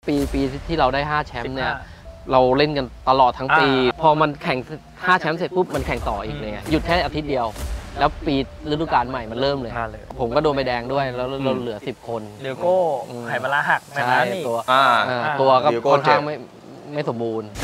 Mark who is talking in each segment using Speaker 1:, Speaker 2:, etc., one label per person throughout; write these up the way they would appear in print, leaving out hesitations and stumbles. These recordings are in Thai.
Speaker 1: ปีที่เราได้5แชมป์เนี่ยเราเล่นกันตลอดทั้งปีพอมันแข่ง5แชมป์เสร็จปุ๊บมันแข่งต่ออีกเลยหยุดแค่อาทิตย์เดียวแล้วปีฤดูกาลใหม่มันเริ่มเลยผมก็โดนใบแดงด้วยแล้วเราเหลือ10 คน
Speaker 2: เดียโก้ไหปลาหัก
Speaker 1: ใช่ตัวก็ค่อนข้างไม่สมบูรณ์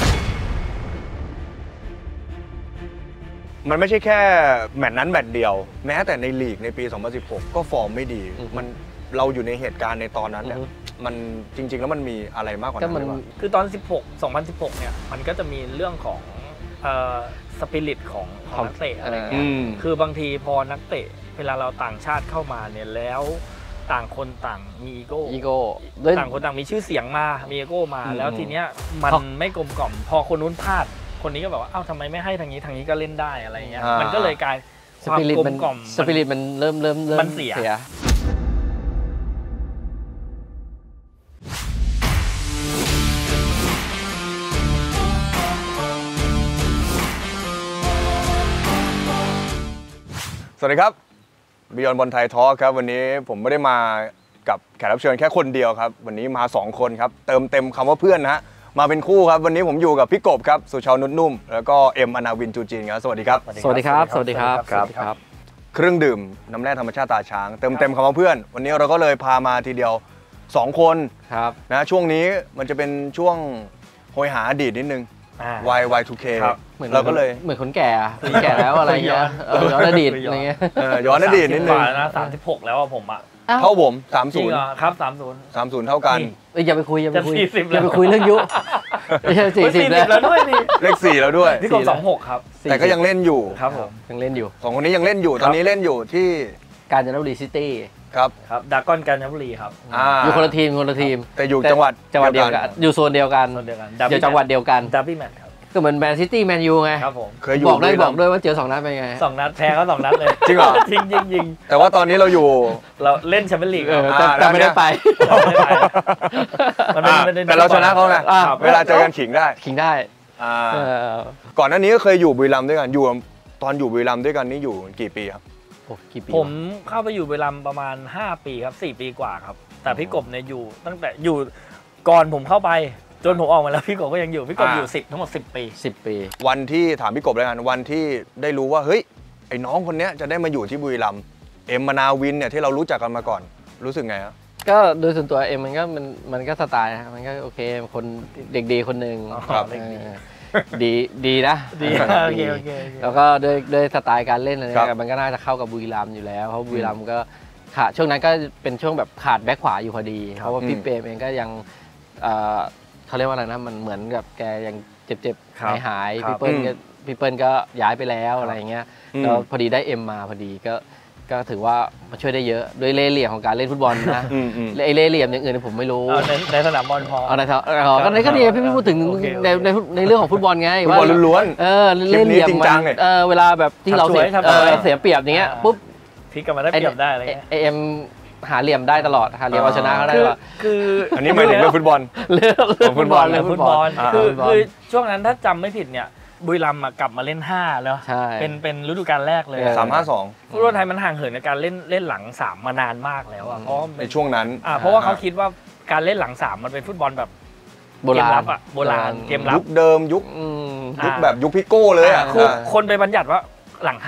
Speaker 3: มันไม่ใช่แค่แมตช์นั้นแมตช์เดียวแม้แต่ในลีกในปี 2016 ก็ฟอร์มไม่ดีมันเราอยู่ในเหตุการณ์ในตอนนั้นเนี่ยมันจริงๆแล้วมันมีอะไรมากกว่านั้น
Speaker 2: คือตอน2016เนี่ยมันก็จะมีเรื่องของสปิริตของนักเตะอะไรเงี้ยคือบางทีพอนักเตะเวลาเราต่างชาติเข้ามาเนี่ยแล้วต่างคนต่างมีอีโก้ต่างคนต่างมีชื่อเสียงมามีอีโก้มาแล้วทีเนี้ยมันไม่กลมกล่อมพอคนนู้นพลาดคนนี้ก็แบบว่าอ้าวทำไมไม่ให้ทางนี้ก็เล่นได้อะไรเงี้ยมันก็เลยกลายความกลมกล่อม
Speaker 1: สปิริตมันเริ่ม
Speaker 2: เสีย
Speaker 3: สวัสดีครับBeyond บอลไทยทอล์คครับวันนี้ผมไม่ได้มากับแขกรับเชิญแค่คนเดียวครับวันนี้มา2คนครับเติมเต็มคำว่าเพื่อนนะฮะมาเป็นคู่ครับวันนี้ผมอยู่กับพี่กบครับสุชาวนุชนุ่มแล้วก็เอ็มอนาวินจูจีนครับสวัสดีครับ
Speaker 1: สวัสดีครับสวัสดีครับครับ
Speaker 3: เครื่องดื่มน้ำแร่ธรรมชาติตาช้างเติมเต็มคำว่าเพื่อนวันนี้เราก็เลยพามาทีเดียว2คน
Speaker 1: ครับ
Speaker 3: นะช่วงนี้มันจะเป็นช่วงโหยหาอดีตนิดนึงY2K เราก็เลย
Speaker 1: เหมือนคนแก่แล้วอะไรเงี้ยย้อนอดีตอะไรเงี้ย
Speaker 3: ย้อนอดีตนิดนึง
Speaker 2: นะ36แล้วผมอ่ะ
Speaker 3: เท่าผม30
Speaker 2: ครับ
Speaker 3: 30เท่ากัน
Speaker 1: อย่าไปคุยอย่าไปคุยเรื่องยุไม่ใช่40
Speaker 2: แล้วด้วยนี่
Speaker 3: เลข4แล้วด้วย
Speaker 2: พี่กบ26ครับ
Speaker 3: แต่ก็ยังเล่นอยู่
Speaker 2: ครับผม
Speaker 1: ยังเล่นอยู่
Speaker 3: 2คนนี้ยังเล่นอยู่ตอนนี้เล่นอยู่ที่
Speaker 1: กาญจนบุรีซิตี้
Speaker 3: ครับ
Speaker 2: ดากอนกาญจนบุรีครับ
Speaker 1: อยู่คนละทีม
Speaker 3: แต่อยู่จังหวัด
Speaker 1: เดียวกันอยู่โซนเดียวกันอยู่จังหวัดเดียวกัน
Speaker 2: ดับบี้แมตช์ครับ
Speaker 1: ก็เหมือนแมนซิตี้แมนยูไง
Speaker 2: ครับผม
Speaker 3: เคยอยู่
Speaker 1: บอกด้วยว่าเจอ2 นัดเป็นไง
Speaker 2: 2 นัดแพ้ก็2 นัดเลย
Speaker 3: จริงเหรอ
Speaker 2: ยิง
Speaker 3: แต่ว่าตอนนี้เรา
Speaker 2: เล่นแชมเปี้ยนลีก
Speaker 1: แต่ไม่ได้ไป
Speaker 3: แต่เราชนะเขาไงเวลาเจอกันขิงได้ก่อนหน้านี้ก็เคยอยู่บุรีรัมย์ด้วยกันตอนอยู่บุรีรัมย์ด้วยกันนี่อยู่กี่ปีครับ
Speaker 2: ผมเข้าไปอยู่บุรีรัมย์ประมาณ5 ปีครับ4 ปีกว่าครับแต่พี่กบเนี่ยอยู่ตั้งแต่อยู่ก่อนผมเข้าไปจนผมออกมาแล้วพี่กบก็ยังอยู่พี่กบอยู่ทั้งหมด10 ปี
Speaker 3: วันที่ถามพี่กบเลยกันวันที่ได้รู้ว่าเฮ้ยไอ้น้องคนนี้จะได้มาอยู่ที่บุรีรัมย์เอ็มมนาวินเนี่ยที่เรารู้จักกันมาก่อนรู้สึกไงครับ
Speaker 1: ก็โดยส่วนตัวเอ็มมันก็สไตล์นะมันก็โอเคคนเด็กดีคนหนึ่งดีนะ
Speaker 2: โอเค
Speaker 1: แล้วก็ด้วยสไตล์การเล่นอะไรมันก็น่าจะเข้ากับบุรีรัมย์อยู่แล้วเพราะบุรีรัมย์ก็ขาดช่วงนั้นก็เป็นช่วงแบบขาดแบ็คขวาอยู่พอดีเพราะว่าพี่เปรมเองก็ยังเขาเรียกว่าอะไรนะมันเหมือนกับแกยังเจ็บหายพี่เปิ้ลก็ย้ายไปแล้วอะไรอย่างเงี้ยแล้วพอดีได้เอ็มมาพอดีก็ถือว่ามาช่วยได้เยอะด้วยเล่ห์เหลี่ยมของการเล่นฟุตบอลนะไอ้เล่ห์เหลี่ยมอย่างอื่นผมไม่รู้
Speaker 2: ในสนามบอลพอ
Speaker 1: ก็ในก็ดีพี่พูดถึงในเรื่องของฟุตบอลไง
Speaker 3: ว่าล้วน
Speaker 1: เล่ห์เหลี่ยมเวลาแบบที่เราเสียเปรียบอย่างเงี้ยปุ๊บ
Speaker 2: พลิกกลับมาได้เปรียบได้อะไรเงี้ย
Speaker 1: เอ็มหาเหลี่ยมได้ตลอดหาเหลี่ยมเอาชนะเขาได้
Speaker 2: คือ
Speaker 3: อันนี้หมายถึงเรื่องฟุตบอล
Speaker 1: เรื่องฟุตบอล
Speaker 2: คือช่วงนั้นถ้าจำไม่ผิดเนี่ยบุรีรัมย์กลับมาเล่น5แล้วเป็นฤดูกาลแรกเลย
Speaker 3: 3-5-2
Speaker 2: ฟุตบอลไทยมันห่างเหินในการเล่นหลัง3มานานมากแล้วเพราะ
Speaker 3: ในช่วงนั้น
Speaker 2: เพราะว่าเขาคิดว่าการเล่นหลัง3มันเป็นฟุตบอลแบบ
Speaker 1: โบราณ
Speaker 2: เกมรับ
Speaker 3: ยุคเดิมยุคแบบยุคพี่โก้เลย
Speaker 2: คนไปบัญญัติว่าหลัง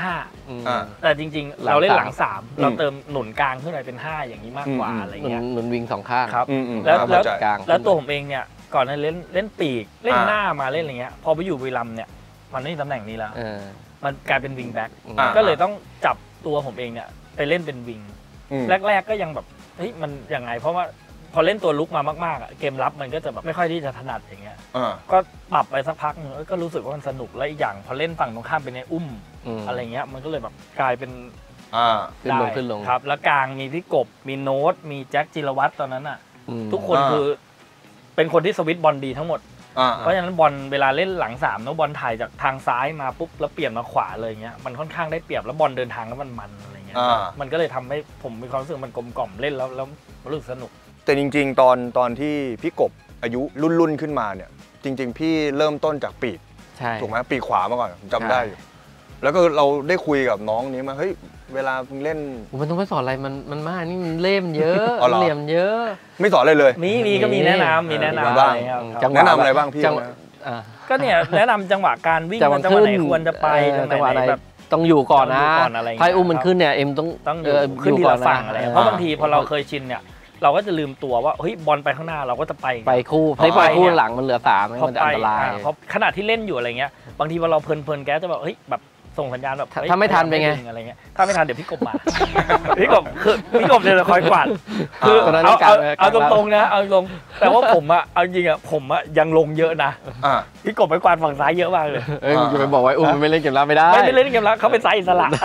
Speaker 2: 5แต่จริงๆเราเล่นหลัง3เราเติมหนุนกลางขึ้นไปเป็น5อย่างนี้มากกว่าอะไรเงี้ย
Speaker 1: หนุนวิง2 ข้าง
Speaker 2: ครับแล้วตัวผมเองเนี่ยก่อนเล่นปีกเล่นหน้ามาเล่นอะไรเงี้ยพอไปอยู่บุรีรัมย์เนี่ยมันไม่มีตำแหน่งนี้แล้วมันกลายเป็นวิงแบ็คก็เลยต้องจับตัวผมเองเนี่ยไปเล่นเป็นวิงแรกๆก็ยังแบบเฮ้ยมันยังไงเพราะว่าพอเล่นตัวลุกมามากๆเกมรับมันก็จะแบบไม่ค่อยที่จะถนัดอย่างเงี้ยก็ปรับไปสักพักนึงก็รู้สึกว่ามันสนุกและอีกอย่างพอเล่นฝั่งตรงข้ามเป็นในอะไรเงี้ยมันก็เลยแบบกลายเป็น
Speaker 1: ขึ้นลง
Speaker 2: ครับแล้วกลางมีพี่กบมีโน้ตมีแจ็คจิรวัตรตอนนั้นอ่ะทุกคนคือเป็นคนที่สวิตช์บอลดีทั้งหมดเพราะฉะนั้นบอลเวลาเล่นหลัง3แล้วบอลถ่ายจากทางซ้ายมาปุ๊บแล้วเปลี่ยนมาขวาเลยเงี้ยมันค่อนข้างได้เปรียบแล้วบอลเดินทางแล้วมันอะไรเงี้ยมันก็เลยทำให้ผมมีความรู้สึกมันกลมกล่อมเล่นแล้วรู้สึกสนุก
Speaker 3: แต่จริงๆตอนที่พี่กบอายุรุ่นขึ้นมาเนี่ยจริงๆพี่เริ่มต้นจากปีกถูกไหมปีกขวามาก่อนผมจำได้อยู่แล้วก็เราได้คุยกับน้องนี้มาเฮ้ยเวลามึงเล่น
Speaker 1: มันต้องไปสอนอะไรมันมากนี่มันเล่มเยอะเหลี่ยมเยอะ
Speaker 3: ไม่สอนเลย
Speaker 2: มีก็มีแนะนำ
Speaker 3: บ้างแนะนำอะไรบ้างพี่
Speaker 2: ก็เนี่ยแนะนำจังหวะการวิ่งจังหวะไหนควรจะไป
Speaker 1: จังหวะไหนแบบต้องอยู่ก่อนนะใครอุ้มมันขึ้นเนี่ยเอ็มต้อง
Speaker 2: ขึ้นทีละฝั่งอะไรเพราะบางทีพอเราเคยชินเนี่ยเราก็จะลืมตัวว่าเฮ้ยบอลไปข้างหน้าเราก็จะไป
Speaker 1: คู่ไปคู่หลังมันเหลือ3มันจะอันตราย
Speaker 2: เพราะขณะที่เล่นอยู่อะไรเงี้ยบางทีพอเราเพลินแกจะแบบเฮ้ยแบบส่งสัญญาณแบบ
Speaker 1: ถ้าไม่ทันเป็นไง
Speaker 2: อะไรเงี้ยถ้าไม่ทันเดี๋ยวพี่กบมาพี่กบเนี่ยจะคอยกวาดคือเอาตรงๆนะเอาตรงแต่ว่าผมอะเอาจริงอะผมอะยังลงเยอะนะพี่กบไปกวาดฝั่งซ้ายเยอะมากเลย
Speaker 1: อย่าไปบอกว่าอุ้มไม่เล่นเกมรับไม่ได้
Speaker 2: ไม่เล่นเกมรับเขาเป็นซ้ายอิสระ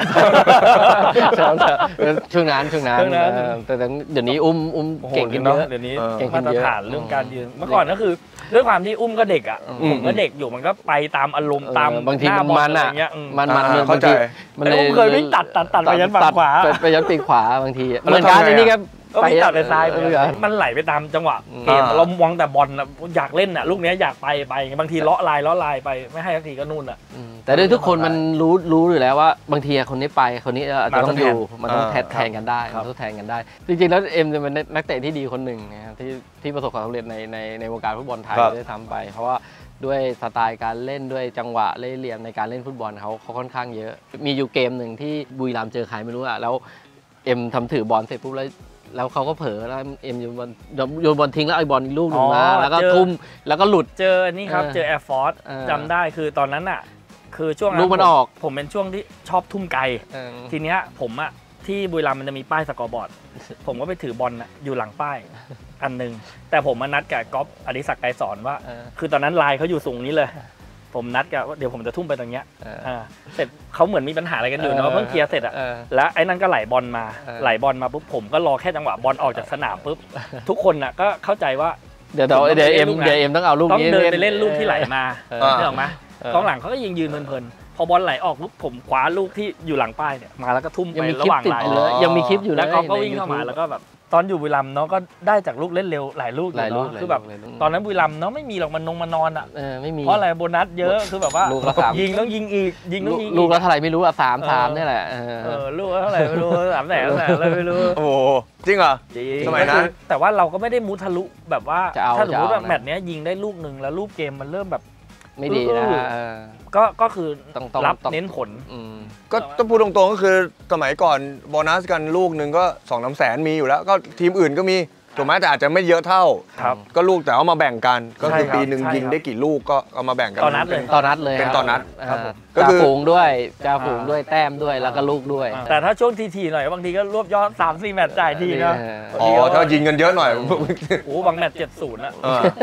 Speaker 1: ช่วงนั้นแต่เดี๋ยวนี้อุ้มเก่งขึ้นเยอะ
Speaker 2: เดี๋ยวนี้มาตรฐานเรื่องการยืนเมื่อก่อนก็คือด้วยความที่อุ้มก็เด็กอ่ะผมก็เด็กอยู่มันก็ไปตามอารมณ์ตาม
Speaker 1: บางทีมันอ่ะมัน
Speaker 3: เข้าใจ
Speaker 2: มันเคยวิ่งตัดไปยันฝั่งขวา
Speaker 1: ไปยันปีกขวาบางทีเหมือนกันนี่ครับ
Speaker 2: ไปตัดไปซ้ายมันไหลไปตามจังหวะเกมเรามองแต่บอลอยากเล่นอ่ะลูกนี้อยากไปบางทีเลาะลายไปไม่ให้สักทีก็นู่นอ่ะ
Speaker 1: แต่ด้วยทุกคนมันรู้อยู่แล้วว่าบางทีคนนี้ไปคนนี้อาจจะต้องอยู่มันต้องแทนกันได้มันต้องแทนกันได้จริงๆแล้วเอ็มจะเป็นนักเตะที่ดีคนหนึ่งนะครับที่ประสบความสำเร็จในวงการฟุตบอลไทยได้ทำไปเพราะว่าด้วยสไตล์การเล่นด้วยจังหวะเล่ห์เหลี่ยมในการเล่นฟุตบอลเขาค่อนข้างเยอะมีอยู่เกมหนึ่งที่บุรีรัมย์เจอใครไม่รู้อ่ะแล้วเอ็มทำถือบอลเสร็จปุ๊บแล้วเขาก็เผลอแล้วเอ็มโยนบอลทิ้งแล้วไอ้บอลอีกลูกหนึ่งมาแล้วก็ทุ่มแล้วก็หลุด
Speaker 2: เจอนี่ครับเจอแอร์ฟอร์สจำได้คือตอนนั้นอ่ะคือช่วง
Speaker 1: ลูกมันออก
Speaker 2: ผมเป็นช่วงที่ชอบทุ่มไกลทีเนี้ยผมอ่ะที่บุรีรัมย์มันจะมีป้ายสกอร์บอร์ดผมก็ไปถือบอลอยู่หลังป้ายอันนึงแต่ผมมานัดกับก๊อฟอดิศักดิ์ไกรสอนว่าคือตอนนั้นลายเขาอยู่สูงนี้เลยผมนัดกับว่าเดี๋ยวผมจะทุ่มไปตรงเนี้ยเสร็จเขาเหมือนมีปัญหาอะไรกันอยู่เนาะเพิ่งเคลียร์เสร็จอ่ะแล้วไอ้นั่นก็ไหลบอลมาปุ๊บผมก็รอแค่จังหวะบอลออกจากสนามปุ๊บทุกคนน่ะก็เข้าใจว่า
Speaker 1: เดี๋ยวเอ็มต้องเอาลูกนี้
Speaker 2: ต้องเดินไปเล่นลูกที่ไหลมาได้หรอไหมกองหลังเขาก็ยืนเพลินพอบอลไหลออกปุ๊บผมคว้าลูกที่อยู่หลังป้ายเนี่ยมาแล้วก็ทุ่มไประหว่างไหล
Speaker 1: เลยยังมีคลิปอยู่
Speaker 2: แล้วเขาก็วิ่งเข้ามาแล้วก็แบบตอนอยู่บุรีรัมย์เนาะก็ได้จากลูกเล่นเร็วหลายลูกเลยเนาะคือแบบตอนนั้นบุรีรัมย์เนาะไม่มีหรอกมันนอนอ่ะ
Speaker 1: ไม่มี
Speaker 2: เพราะอะไรโบนัสเยอะคือแบบว่ายิงต้องยิงอีก
Speaker 1: ลูกแล้วเท่าไหร่ไม่รู้อ่ะ3นี่แหละ
Speaker 2: ลูกเท่าไหร่ไม่รู้3แสนอะไรไม่รู้
Speaker 3: โอ้จริงเหรอ
Speaker 2: สมัยนั้นแต่ว่าเราก็ไม่ได้มุทะลุแบบว่าถ้าสมมติว่าแมตช์เนี้ยยิงได้ลูกนึงแล้วรูปเกมมันเริ่มแบบ
Speaker 1: ไม่ดีนะ
Speaker 2: ก็คือรับเน้นผล
Speaker 3: ก็ต้องพูดตรงๆก็คือสมัยก่อนโบนัสกันลูกหนึ่งก็2-3 แสนมีอยู่แล้วก็ทีมอื่นก็มีถูกไหมแต่อาจจะไม่เยอะเท่าก็ลูกแต่เอามาแบ่งกันก็คือปีหนึ่งยิงได้กี่ลูกก็เอามาแบ่งกัน
Speaker 2: ตอนนัดเลย
Speaker 3: เป็นตอนนัด
Speaker 1: ก็คือฝูงด้วยจ่าฝูงด้วยแต้มด้วยแล้วก็ลูกด้วย
Speaker 2: แต่ถ้าช่วงทีหน่อยบางทีก็รวบยอด 3-4 แมตช์จ่ายทีนะ
Speaker 3: อ๋อถ้ายิงกันเยอะหน่อย
Speaker 2: โอ้บางแมตช์70นะ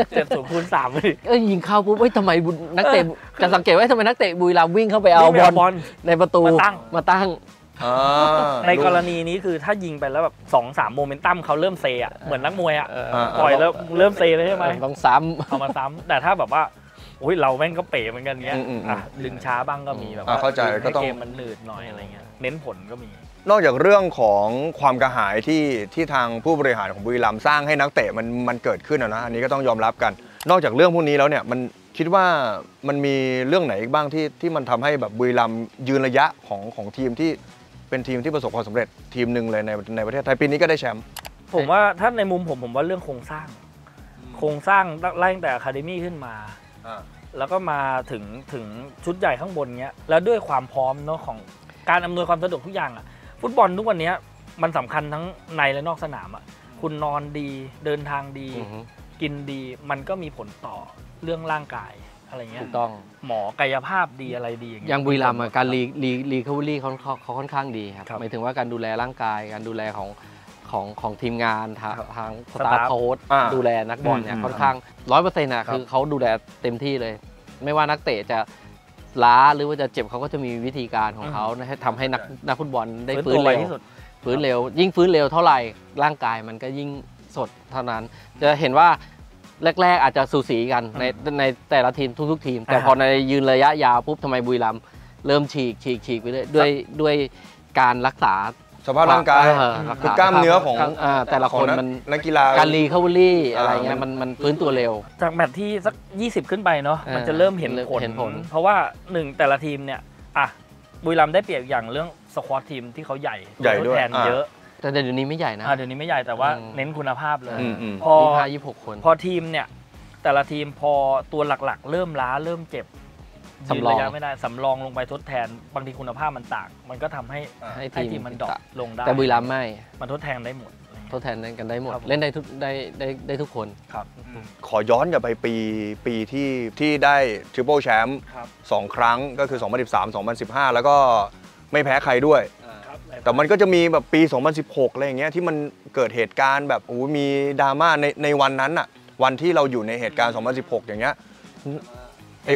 Speaker 2: 70 คูณ 3เลย
Speaker 1: ยิงเข้าปุ๊บทำไมนักเตะจะสังเกตว่าทำไมนักเตะบุรีรัมย์วิ่งเข้าไปเอาบอลในประตูมาตั้ง
Speaker 2: ในกรณีนี้คือถ้ายิงไปแล้วแบบ 2-3 โมเมนตัมเขาเริ่มเซอ่ะเหมือนนักมวยอ่ะปล่อยแล้วเริ่มเซเลยใช่ไหม
Speaker 1: ต้องซ้ำ
Speaker 2: เอามาซ้ำแต่ถ้าแบบว่าโอ้ยเราแม่งก็เป๋เหมือนกันเงี้ยดึงช้าบ้างก็มีแบบ
Speaker 3: เข้าใจก็ต้อง
Speaker 2: เกมมันหนืดหน่อยอะไรเงี้ยเน้นผลก็มี
Speaker 3: นอกจากเรื่องของความกระหายที่ทางผู้บริหารของบุรีรัมย์สร้างให้นักเตะมันเกิดขึ้นนะอันนี้ก็ต้องยอมรับกันนอกจากเรื่องพวกนี้แล้วเนี่ยมันคิดว่ามันมีเรื่องไหนบ้างที่มันทำให้แบบบุรีรัมย์ยืนระยะของทีมที่เป็นทีมที่ประสบความสำเร็จทีมหนึ่งเลยในประเทศไทยปีนี้ก็ได้แชมป์
Speaker 2: ผมว่าถ้าในมุมผมว่าเรื่องโครงสร้างไล่ตั้งแต่อะคาเดมี่ขึ้นมาแล้วก็มาถึงชุดใหญ่ข้างบนเนี้ยแล้วด้วยความพร้อมเนาะของการอำนวยความสะดวกทุกอย่างอ่ะฟุตบอลทุกวันนี้มันสำคัญทั้งในและนอกสนามอ่ะคุณนอนดีเดินทางดีกินดีมันก็มีผลต่อเรื่องร่างกายอะไรเงี้ย
Speaker 1: ถูกต้อง
Speaker 2: หมอกายภาพดีอะไรดีอย่างเงี้ย
Speaker 1: อย่างบุรีรัมย์การรีคัฟเวอรี่เขาค่อนข้างดีครับหมายถึงว่าการดูแลร่างกายการดูแลของทีมงานทางสตาฟโค้ชดูแลนักบอลเนี่ยค่อนข้าง 100% น่ะคือเขาดูแลเต็มที่เลยไม่ว่านักเตะจะล้าหรือว่าจะเจ็บเขาก็จะมีวิธีการของเขาให้ทำให้นักฟุตบอลได้ฟื้นเร็วยิ่งฟื้นเร็วเท่าไหร่ร่างกายมันก็ยิ่งสดเท่านั้นจะเห็นว่าแรกๆอาจจะสูสีกันในแต่ละทีมทุกทีมแต่พอในยืนระยะยาวปุ๊บทำไมบุรีรัมย์เริ่มฉีกไปเรื่อยด้วยการรักษา
Speaker 3: สภาพร่างกายคือกล้ามเนื้อของ
Speaker 1: แต่ละคนมัน
Speaker 3: นักกีฬา
Speaker 1: การรีคัฟเวอรี่อะไรเงี้ยมันฟื้นตัวเร็ว
Speaker 2: จากแมตช์ที่สัก20ขึ้นไปเนาะมันจะเริ่มเห็นผลเพราะว่า1แต่ละทีมเนี่ยบุรีรัมย์ได้เปรียบอย่างเรื่องสควอตทีมที่เขาใหญ่
Speaker 3: ด้วย
Speaker 2: แทนเยอะ
Speaker 1: แต่เดี๋ยวนี้ไม่ใหญ่นะ
Speaker 2: เดี๋ยวนี้ไม่ใหญ่แต่ว่าเน้นคุณภาพเลย
Speaker 1: พอ26 คน
Speaker 2: พอทีมเนี่ยแต่ละทีมพอตัวหลักๆเริ่มล้าเริ่มเจ็บ
Speaker 1: สำรอง
Speaker 2: ไม่ได้สำรองลงไปทดแทนบางทีคุณภาพมันต่างมันก็ทำให้ทีมมันดรอปลงได้
Speaker 1: แต่บุรีรัมย์ไม่
Speaker 2: มันทดแทนได้หมด
Speaker 1: ทดแทนกันได้หมดเล่นได้ทุกคน
Speaker 2: ครับ
Speaker 3: ขอย้อนกลับไปปีที่ได้ทริปเปิลแชมป์2 ครั้งก็คือ 2013 2015 แล้วก็ไม่แพ้ใครด้วยแต่มันก็จะมีแบบปี 2016 อะไรอย่างเงี้ยที่มันเกิดเหตุการณ์แบบมีดราม่าในวันนั้นอะวันที่เราอยู่ในเหตุการณ์ 2016 อย่างเงี้ยไอ้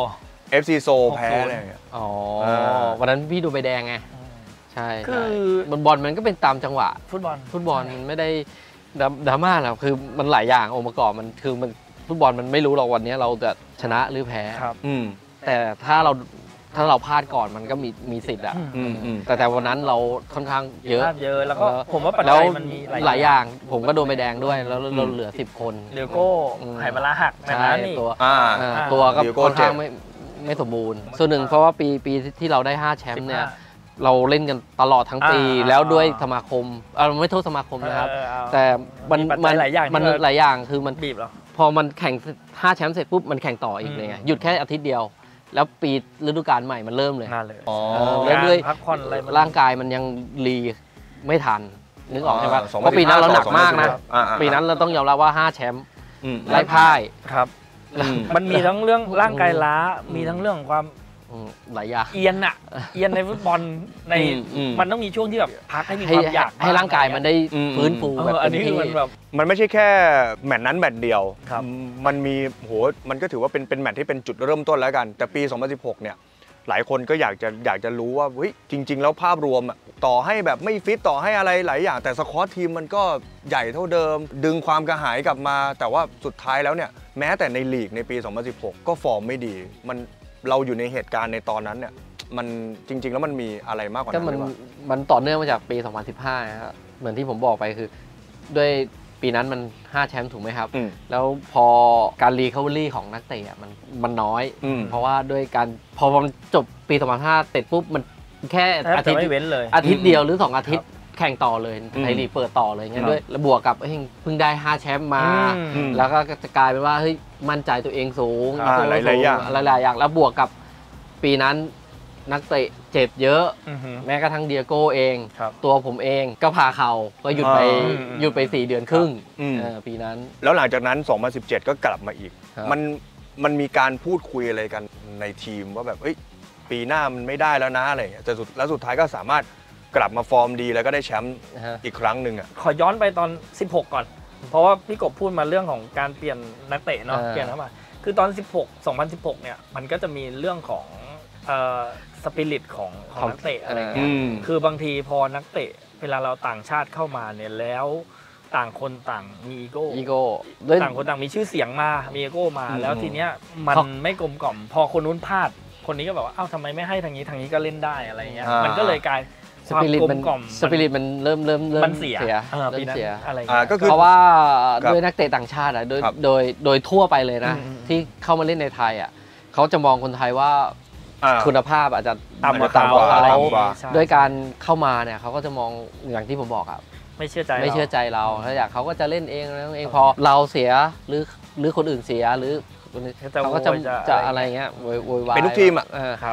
Speaker 3: FC โซแพ้อะไรอย่างเงี้ย
Speaker 1: อ๋อวันนั้นพี่ดูใบแดงไงใช่คือบอลมันก็เป็นตามจังหวะฟุตบอลมันไม่ได้ดราม่าหรอกคือมันหลายอย่างองค์ประกอบมันคือมันฟุตบอลมันไม่รู้หรอกวันนี้เราจะชนะหรือแพ้แต่ถ้าเราพลาดก่อนมันก็มีสิทธิ์อ่ะแต่วันนั้นเราค่อนข้างเยอะ
Speaker 2: แล้วก็ผมว่าปัจจัยมันมี
Speaker 1: หลายอย่างผมก็โดนใบแดงด้วยแล้วเราเหลือ10 คน
Speaker 2: เดียวโก้ไหมาลาหัก
Speaker 1: ใช่ตัวก็ค่อนข้างไม่สมบูรณ์ส่วนหนึ่งเพราะว่าปีที่เราได้5 แชมป์เนี่ยเราเล่นกันตลอดทั้งปีแล้วด้วยสมาคมไม่โทษสมาคมนะครับแต่มัน
Speaker 2: หลาย
Speaker 1: อย่างคือมัน
Speaker 2: บีบเรา
Speaker 1: พอมันแข่ง5 แชมป์เสร็จปุ๊บมันแข่งต่ออีกเลยไงหยุดแค่อาทิตย์เดียวแล้วปีฤดูกาลใหม่มันเริ่มเลยแล้วด้วยร่างกายมันยังรีไม่ทันนึกออกใช่ไหมเพราะปีนั้นเราหนักมากนะปีนั้นเราต้องยอมรับว่า5 แชมป์ไล่พ่าย
Speaker 2: ครับมันมีทั้งเรื่องร่างกายล้ามีทั้งเรื่องความ
Speaker 1: หลายอย่าง
Speaker 2: เอียนในฟุตบอลในมันต้องมีช่วงที่แบบพักให้มีความอยาก
Speaker 1: ให้ร่างกายมันได้ฟื้นฟูแบบ
Speaker 2: อันนี้มันแบบ
Speaker 3: มันไม่ใช่แค่แมตช์นั้นแมตช์เดียวมันมีมันก็ถือว่าเป็นแมตช์ที่เป็นจุดเริ่มต้นแล้วกันแต่ปี 2016 เนี่ยหลายคนก็อยากจะรู้ว่าจริงๆแล้วภาพรวมต่อให้แบบไม่ฟิตต่อให้อะไรหลายอย่างแต่สควอตทีมมันก็ใหญ่เท่าเดิมดึงความกระหายกลับมาแต่ว่าสุดท้ายแล้วเนี่ยแม้แต่ในลีกในปี 2016 ก็ฟอร์มไม่ดีเราอยู่ในเหตุการณ์ในตอนนั้นเนี่ยมันจริงๆแล้วมันมีอะไรมากกว่านั้น
Speaker 1: หรือเปล่ามันต่อเนื่องมาจากปี 2015 นะครับเหมือนที่ผมบอกไปคือด้วยปีนั้นมัน5 แชมป์ถูกไหมครับแล้วพอการรีคัฟเวอรี่ของนักเตะมันน้อยเพราะว่าด้วยการพอมันจบปี 2015 เสร็จปุ๊บมันแค่อาทิตย์เดียวหรือ2 อาทิตย์แข่งต่อเลยไทยลีกเปิดต่อเลยงั้นด้วยแล้วบวกกับเพิ่งได้5 แชมป์มาแล้วก็จะกลายเป็นว่าเฮ้ยมั่นใจตัวเองสูง
Speaker 3: หลายอย่าง
Speaker 1: แล้วบวกกับปีนั้นนักเตะเจ็บเยอะแม้กระทั่งเดียโก้เองตัวผมเองก็พาเข่าก็หยุดไป4 เดือนครึ่งปีนั้น
Speaker 3: แล้วหลังจากนั้น2017ก็กลับมาอีกมันมีการพูดคุยอะไรกันในทีมว่าแบบปีหน้ามันไม่ได้แล้วนะอะไรอย่างเงี้ยแต่สุดท้ายก็สามารถกลับมาฟอร์มดีแล้วก็ได้แชมป์อีกครั้งหนึ่งอ่ะ
Speaker 2: ขอย้อนไปตอน16ก่อนเพราะว่าพี่กบพูดมาเรื่องของการเปลี่ยนนักเตะเนาะเปลี่ยนเข้ามาคือตอน2016เนี่ยมันก็จะมีเรื่องของสปิริตของนักเตะอะไรเงี้ยคือบางทีพอนักเตะเวลาเราต่างชาติเข้ามาเนี่ยแล้วต่างคนต่างมีอีโก้ต่างคนต่างมีชื่อเสียงมามีอีโก้มาแล้วทีเนี้ยมันไม่กลมกล่อมพอคนนู้นพลาดคนนี้ก็แบบว่าอ้าวทำไมไม่ให้ทางนี้ก็เล่นได้อะไรเงี้ยมันก็เลยกลายความกลมกล่อม
Speaker 1: สปิริตมันเริ่มเสีย
Speaker 2: อะไร
Speaker 1: ก็คือเพราะว่าด้วยนักเตะต่างชาติโดยทั่วไปเลยนะที่เข้ามาเล่นในไทยเขาจะมองคนไทยว่าคุณภาพอาจจะต่ำกว่าเขาด้วยการเข้ามาเนี่ยเขาก็จะมองอย่างที่ผมบอกครับ
Speaker 2: ไม่เชื่อใจ
Speaker 1: เราถ้าอยากเขาก็จะเล่นเองพอเราเสียหรือคนอื่นเสียหรือเขาก็จะอะไรเงี้ยโวยวาย
Speaker 3: เป็นทุกทีม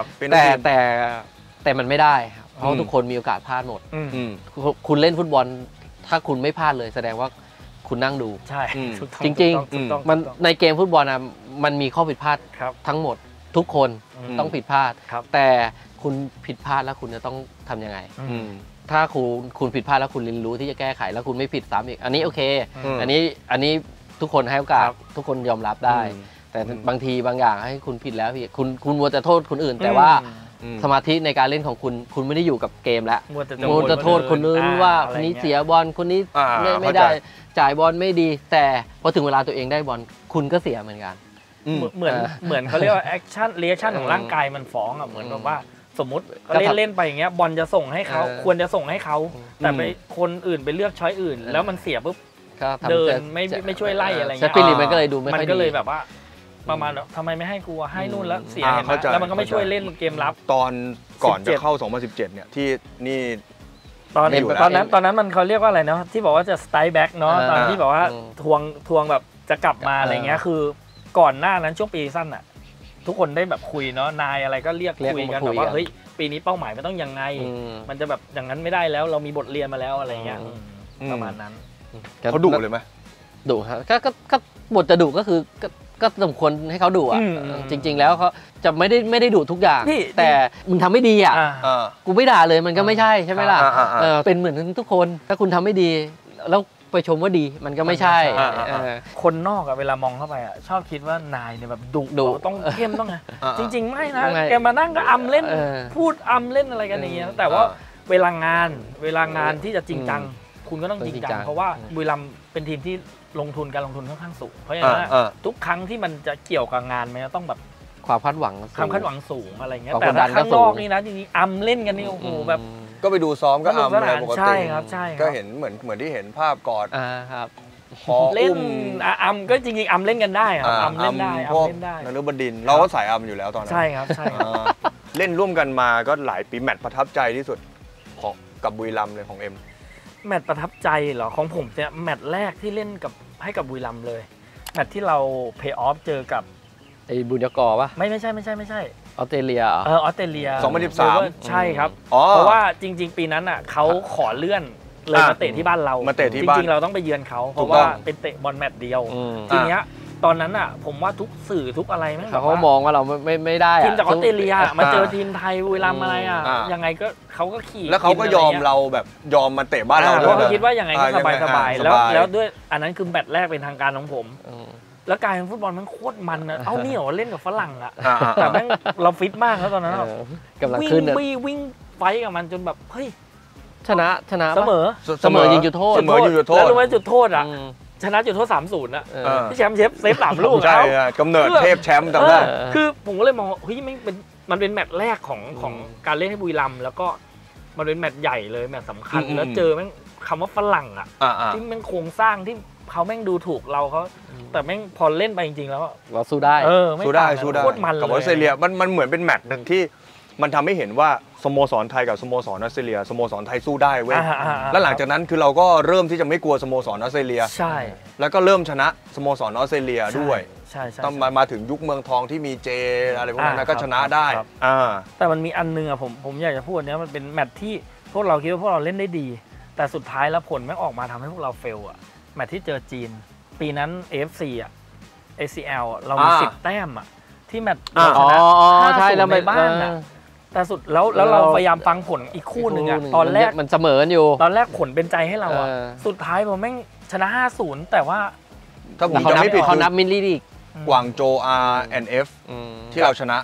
Speaker 1: แต่มันไม่ได้เพราะทุกคนมีโอกาสพลาดหมดคุณเล่นฟุตบอลถ้าคุณไม่พลาดเลยแสดงว่าคุณนั่งดู
Speaker 2: ใช่
Speaker 1: จริงๆมันในเกมฟุตบอลมันมีข้อผิดพลาดทั้งหมดทุกคนต้องผิดพลาดแต่คุณผิดพลาดแล้วคุณจะต้องทำยังไงถ้าคุณผิดพลาดแล้วคุณเรียนรู้ที่จะแก้ไขแล้วคุณไม่ผิดซ้ำอีกอันนี้โอเคอันนี้ทุกคนให้โอกาสทุกคนยอมรับได้แต่บางทีบางอย่างให้คุณผิดแล้วพี่คุณมัวแต่โทษคนอื่นแต่ว่าสมาธิในการเล่นของคุณไม่ได้อยู่กับเกมแล้วมัวแต่โทษคนอื่นว่าคนนี้เสียบอลคนนี้ไม่ได้จ่ายบอลไม่ดีแต่พอถึงเวลาตัวเองได้บอลคุณก็เสียเหมือนกัน
Speaker 2: เหมือนเขาเรียกว่าแอคชั่นเรีแอคชั่นของร่างกายมันฟ้องเหมือนแบบว่าสมมติเล่นไปอย่างเงี้ยบอลจะส่งให้เขาควรจะส่งให้เขาแต่ไปคนอื่นไปเลือกช้อยอื่นแล้วมันเสียปุ๊บเดินไม่ช่วยไล่อะไรเงี้ย
Speaker 1: สปิริตมันก็เลยดูไม่ค่อยดี
Speaker 2: มันก็เลยแบบว่าประมาณทำไมไม่ให้กูให้นู่นแล้วเสียเห็นไหมแล้วมันก็ไม่ช่วยเล่นเกมรับ
Speaker 3: ตอนก่อนจะเข้า 2017 เนี่ยที่นี่
Speaker 2: ตอนนั้นมันเขาเรียกว่าอะไรเนาะที่บอกว่าจะสไตล์แบ็กเนาะตอนที่บอกว่าทวงแบบจะกลับมาอะไรเงี้ยคือก่อนหน้านั้นช่วงปีสั้นอ่ะทุกคนได้แบบคุยเนาะนายอะไรก็เรียกคุยกันแบบว่าเฮ้ยปีนี้เป้าหมายมันต้องยังไงมันจะแบบอย่างนั้นไม่ได้แล้วเรามีบทเรียนมาแล้วอะไรเงี้ยประมาณนั้น
Speaker 3: เขาดุเลยไหม
Speaker 1: ดุครับก็บทจะดุก็คือก็สมควรให้เขาดุอ่ะจริงๆแล้วเขาจะไม่ได้ดุทุกอย่างแต่มึงทำไม่ดีอ่ะกูไม่ด่าเลยมันก็ไม่ใช่ไหมล่ะเป็นเหมือนทุกคนถ้าคุณทำไม่ดีแล้วไปชมว่าดีมันก็ไม่ใช่
Speaker 2: คนนอกอะเวลามองเข้าไปอะชอบคิดว่านายเนี่ยแบบดุต้องเข้มต้องไงจริงๆไม่นะแกมานั่งก็อำเล่นพูดอำเล่นอะไรกันอย่างเงี้ยแต่ว่าเวลางานที่จะจริงจังคุณก็ต้องจริงจังเพราะว่าบุรีรัมย์เป็นทีมที่การลงทุนค่อนข้างสูงเพราะฉะนั้นทุกครั้งที่มันจะเกี่ยวกับงานมันจะต้องแบบ
Speaker 1: ความคาดหวัง
Speaker 2: สูงอะไรเงี้ยแต่ข้างนอกนี่นะจริงๆอำเล่นกันนี่โอ้โหแบบ
Speaker 3: ก็ไปดูซ้อมก็อำอะไรปกติ
Speaker 2: ใช่ครับ
Speaker 3: ก็เห็นเหมือนที่เห็นภาพกอด
Speaker 1: ครับ
Speaker 2: เล่นอำก็จริงๆอำเล่นกันได้ครับอำเล่นได้
Speaker 3: นฤบดินเราก็สายอำอยู่แล้วตอนนั้น
Speaker 2: ใช่ครับ
Speaker 3: เล่นร่วมกันมาก็หลายปีแมตช์ประทับใจที่สุดของกับบุรีรัมย์เลยของเอ็ม
Speaker 2: แมตช์ประทับใจเหรอของผมเนี่ยแมตช์แรกที่เล่นให้กับบุรีรัมย์เลยแมตช์ที่เราเพย์ออฟเจอกับ
Speaker 1: ไอ้บุญยกรป่ะ
Speaker 2: ไม่ใช่
Speaker 1: ออสเตรเลีย
Speaker 2: ออสเตรเลีย
Speaker 3: 2013
Speaker 2: ใช่ครับเพราะว่าจริงๆปีนั้นอ่ะเขาขอเลื่อนเลยมาเตะที่บ้านเราจริงๆเราต้องไปเยือนเขาเพราะว่าเป็นเตะบอลแมตช์เดียวทีเนี้ยตอนนั้นอ่ะผมว่าทุกสื่อทุกอะไรแม่ง
Speaker 1: เขามองว่าเราไม่ได้
Speaker 2: ทีมจากออสเตรเลียมาเจอทีมไทยบุรีรัมย์อะไรอ่ะยังไงก็เขาก็ขี่
Speaker 3: แล้วเขาก็ยอมเราแบบยอมมาเตะบ้านเรา
Speaker 2: เพราะเขาคิดว่ายังไงก็สบายแล้วด้วยอันนั้นคือแมตช์แรกเป็นทางการของผมแล้วการฟุตบอลมันโคตรมันนะเอานี่เหรอเล่นกับฝรั่งอ่ะแต่แม่งเราฟิตมากแล้วตอนนั้น
Speaker 1: กำลังขึ้น
Speaker 2: วิ่งไฟกับมันจนแบบเฮ้ย
Speaker 1: ชนะ
Speaker 2: เสม
Speaker 1: อยิงจุดโทษ
Speaker 2: แล้วรู้ไหมจุดโทษอ่ะชนะจุดโทษ 3-0 นะที่แชมป์เซฟ3 ลูก
Speaker 3: ใช่กำเนิดเทพแชมป์จำได้
Speaker 2: คือผมก็เลยมองเฮ้ยมันเป็นแมตช์แรกของการเล่นให้บุรีรัมย์แล้วก็มันเป็นแมตช์ใหญ่เลยแมตช์สำคัญแล้วเจอแม่งคำว่าฝรั่งอ่ะที่แม่งโครงสร้างที่เขาแม่งดูถูกเราเขาแต่แม่งพอเล่นไปจริงๆแล้ว
Speaker 1: เราสู้ได้
Speaker 3: โคตรมันเลยกับออสเตรเลียมันเหมือนเป็นแมตช์หนึ่งที่มันทำให้เห็นว่าสโมสรไทยกับสโมสรออสเตรเลียสโมสรไทยสู้ได้เว้ยแล้วหลังจากนั้นคือเราก็เริ่มที่จะไม่กลัวสโมสรออสเตรเลีย
Speaker 2: ใช่
Speaker 3: แล้วก็เริ่มชนะสโมสรออสเตรเลียด้วย
Speaker 2: ใช่
Speaker 3: ต้องมาถึงยุคเมืองทองที่มีเจอะไรพวกนั้นก็ชนะได้
Speaker 2: แต่มันมีอันนึงอ่ะผมอยากจะพูดเนี้ยมันเป็นแมตช์ที่พวกเราคิดว่าพวกเราเล่นได้ดีแต่สุดท้ายแล้วผลแม่งออกมาทำให้พวกเราเฟลอ่ะแมตช์ที่เจอจีนปีนั้น AFC อ่ะ ACL เรามี10 แต้มอ่ะที่แมตช์เราชนะ5-0ในบ้านอ่ะแต่สุดแล้วเราพยายามฟังผลอีกคู่หนึ่งอ่ะตอนแรก
Speaker 1: มันเสมออยู่
Speaker 2: ตอนแรกผลเป็นใจให้เราอ่ะสุดท้ายผมแม่งชนะ 5-0 แต่ว่า
Speaker 3: ถ้าผมจะไม่ผิด
Speaker 1: เขานับมิลลิลีก
Speaker 3: กวางโจ R&F ที่เราชนะ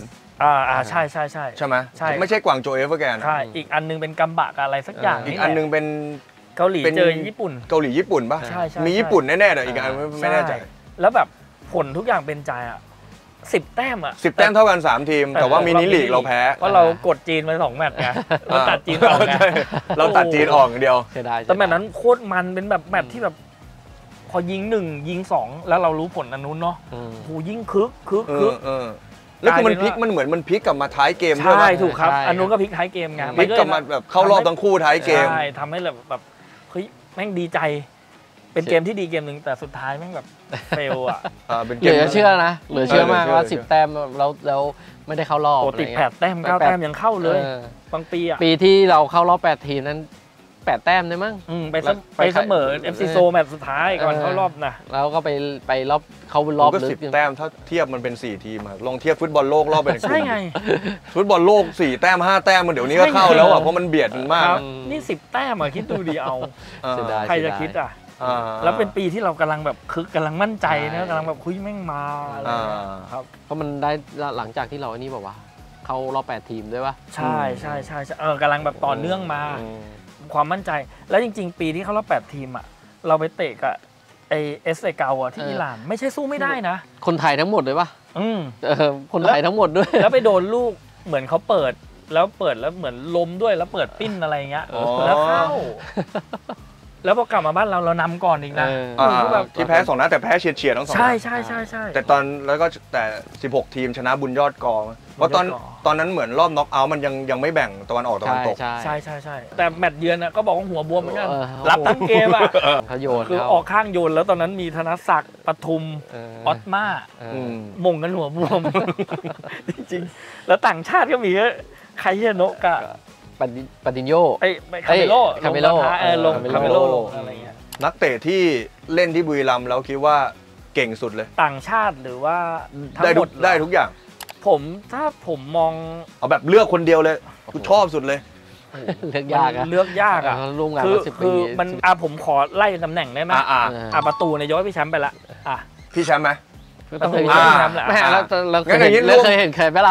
Speaker 3: 5-0
Speaker 2: ใช่
Speaker 3: ใช่ไหมไม่ใช่กวางโจเอฟเวอร์แกน
Speaker 2: ใช่อีกอันนึงเป็นกัมบะกับอะไรสักอย่าง
Speaker 3: อีกอันนึงเป็น
Speaker 2: เกาหลีเจอญี่ปุ่น
Speaker 3: ป่ะมีญี่ปุ่นแน่ๆแต่อีกอันไม่แน่ใจ
Speaker 2: แล้วแบบผลทุกอย่างเป็นใจอ่ะ10 แต้มอ่ะ
Speaker 3: 10 แต้มเท่ากัน3 ทีมแต่ว่ามินิลีกเราแพ้
Speaker 2: เพราะเรากดจีนไป2 แมตช์ไงเราตัดจีนออกไง
Speaker 3: เราตัดจีนออกอย่างเดียว
Speaker 2: แต่แมตช์นั้นโคตรมันเป็นแบบแมตช์ที่แบบพอยิง1ยิง2แล้วเรารู้ผลอันนู้นเนาะโหยิ่งคึก
Speaker 3: แล้วคือมันเหมือนมันพลิกกลับมาท้ายเกมด้วย
Speaker 2: ใช่ถูกครับอันนู้นก็พลิกท้ายเกมไง
Speaker 3: พลิกกลับมาแบบเข้ารอบทั้งคู่ท้ายเกม
Speaker 2: ใช่ทำให้แบบเฮ้ยแม่งดีใจเป็นเกมที่ดีเกมหนึ่งแต่สุดท้ายแม่งแบบเฟลอ่ะ
Speaker 1: เหลือเชื่อนะเหลือเชื่อมากว่า10 แต้มแล้วไม่ได้เข้ารอบ
Speaker 2: ติด8 แต้ม9 แต้มยังเข้าเลยบางปีอ่ะ
Speaker 1: ปีที่เราเข้ารอบ8 ทีมนั้น8 แต้มได้มั้ง
Speaker 2: ไปเสมอ FC โซแมตช์สุดท้ายก่อนเข้ารอบนะ
Speaker 1: แล้วก็ไปรอบเขารอบ
Speaker 3: ลึก10 แต้มถ้าเทียบมันเป็น4 ทีมลองเทียบฟุตบอลโลกรอบเป็น
Speaker 2: ใช่ไง
Speaker 3: ฟุตบอลโลก4 แต้ม5 แต้มมันเดี๋ยวนี้ก็เข้าแล้วอ่ะเพราะมันเบียดมาก
Speaker 2: นี่10 แต้มอ่ะคิดดูดีเอาใครจะคิดอ่ะแล้วเป็นปีที่เรากำลังแบบกำลังมั่นใจนะกำลังแบบคุยแม่งมาอะไรครับ
Speaker 1: เพราะมันได้หลังจากที่เราอันนี้บอกว่าเข้ารอบ8 ทีมด้วยป่ะ
Speaker 2: ใช่กำลังแบบต่อเนื่องมาความมั่นใจแล้วจริงๆปีที่เข้ารอบ8 ทีมอ่ะเราไปเตะกับไอเอสเกาที่อิหร่านไม่ใช่สู้ไม่ได้นะ
Speaker 1: คนไทยทั้งหมดเลยป่ะคนไทยทั้งหมดด้วย
Speaker 2: แล้วไปโดนลูกเหมือนเขาเปิดแล้วเหมือนล้มด้วยแล้วเปิดปิ้นอะไรเงี้ยแล้วเข้าแล้วพอกลับมาบ้านเรานำก่อนอีกนะ
Speaker 3: แบบที่แพ้2 นัดแต่แพ้เฉียดทั้ง2 นัด
Speaker 2: ใช่
Speaker 3: แต่ตอนแล้วก็แต่16 ทีมชนะบุญยอดกอเพราะตอนนั้นเหมือนรอบน็อกเอาท์มันยังไม่แบ่งตะวันออกตะวันตก
Speaker 2: ใช่แต่แมตช์เยือนก็บอกว่าหัวบวมเหมือนกันรับทั้งเกม
Speaker 1: เขาโยน
Speaker 2: คือออกข้างโยนแล้วตอนนั้นมีธนศักดิ์ปทุมออสมาหม่งกันหัวบวมจริงๆแล้วต่างชาติก็มีใครเฮียโนะกะ
Speaker 1: ปาตินโย
Speaker 2: คาเมโลลงคาเมโลลงอะไรเงี้ย
Speaker 3: นักเตะที่เล่นที่บุรีรัมย์แล้วคิดว่าเก่งสุดเลย
Speaker 2: ต่างชาติหรือว่าทั้งหมด
Speaker 3: ได้ทุกอย่าง
Speaker 2: ถ้าผมมอง
Speaker 3: เอาแบบเลือกคนเดียวเลยกูชอบสุดเลย
Speaker 1: เลือกยาก
Speaker 2: ร่วมงานมา10 ปีมันผมขอไล่ตำแหน่งได้ไหมประตูในย้อยพี่แชมป์ไปละ
Speaker 3: พี่แชมป์ไหม
Speaker 1: ต้องเคยพี่แชมป์แหละเราเคยเห็นใครไหมล่ะ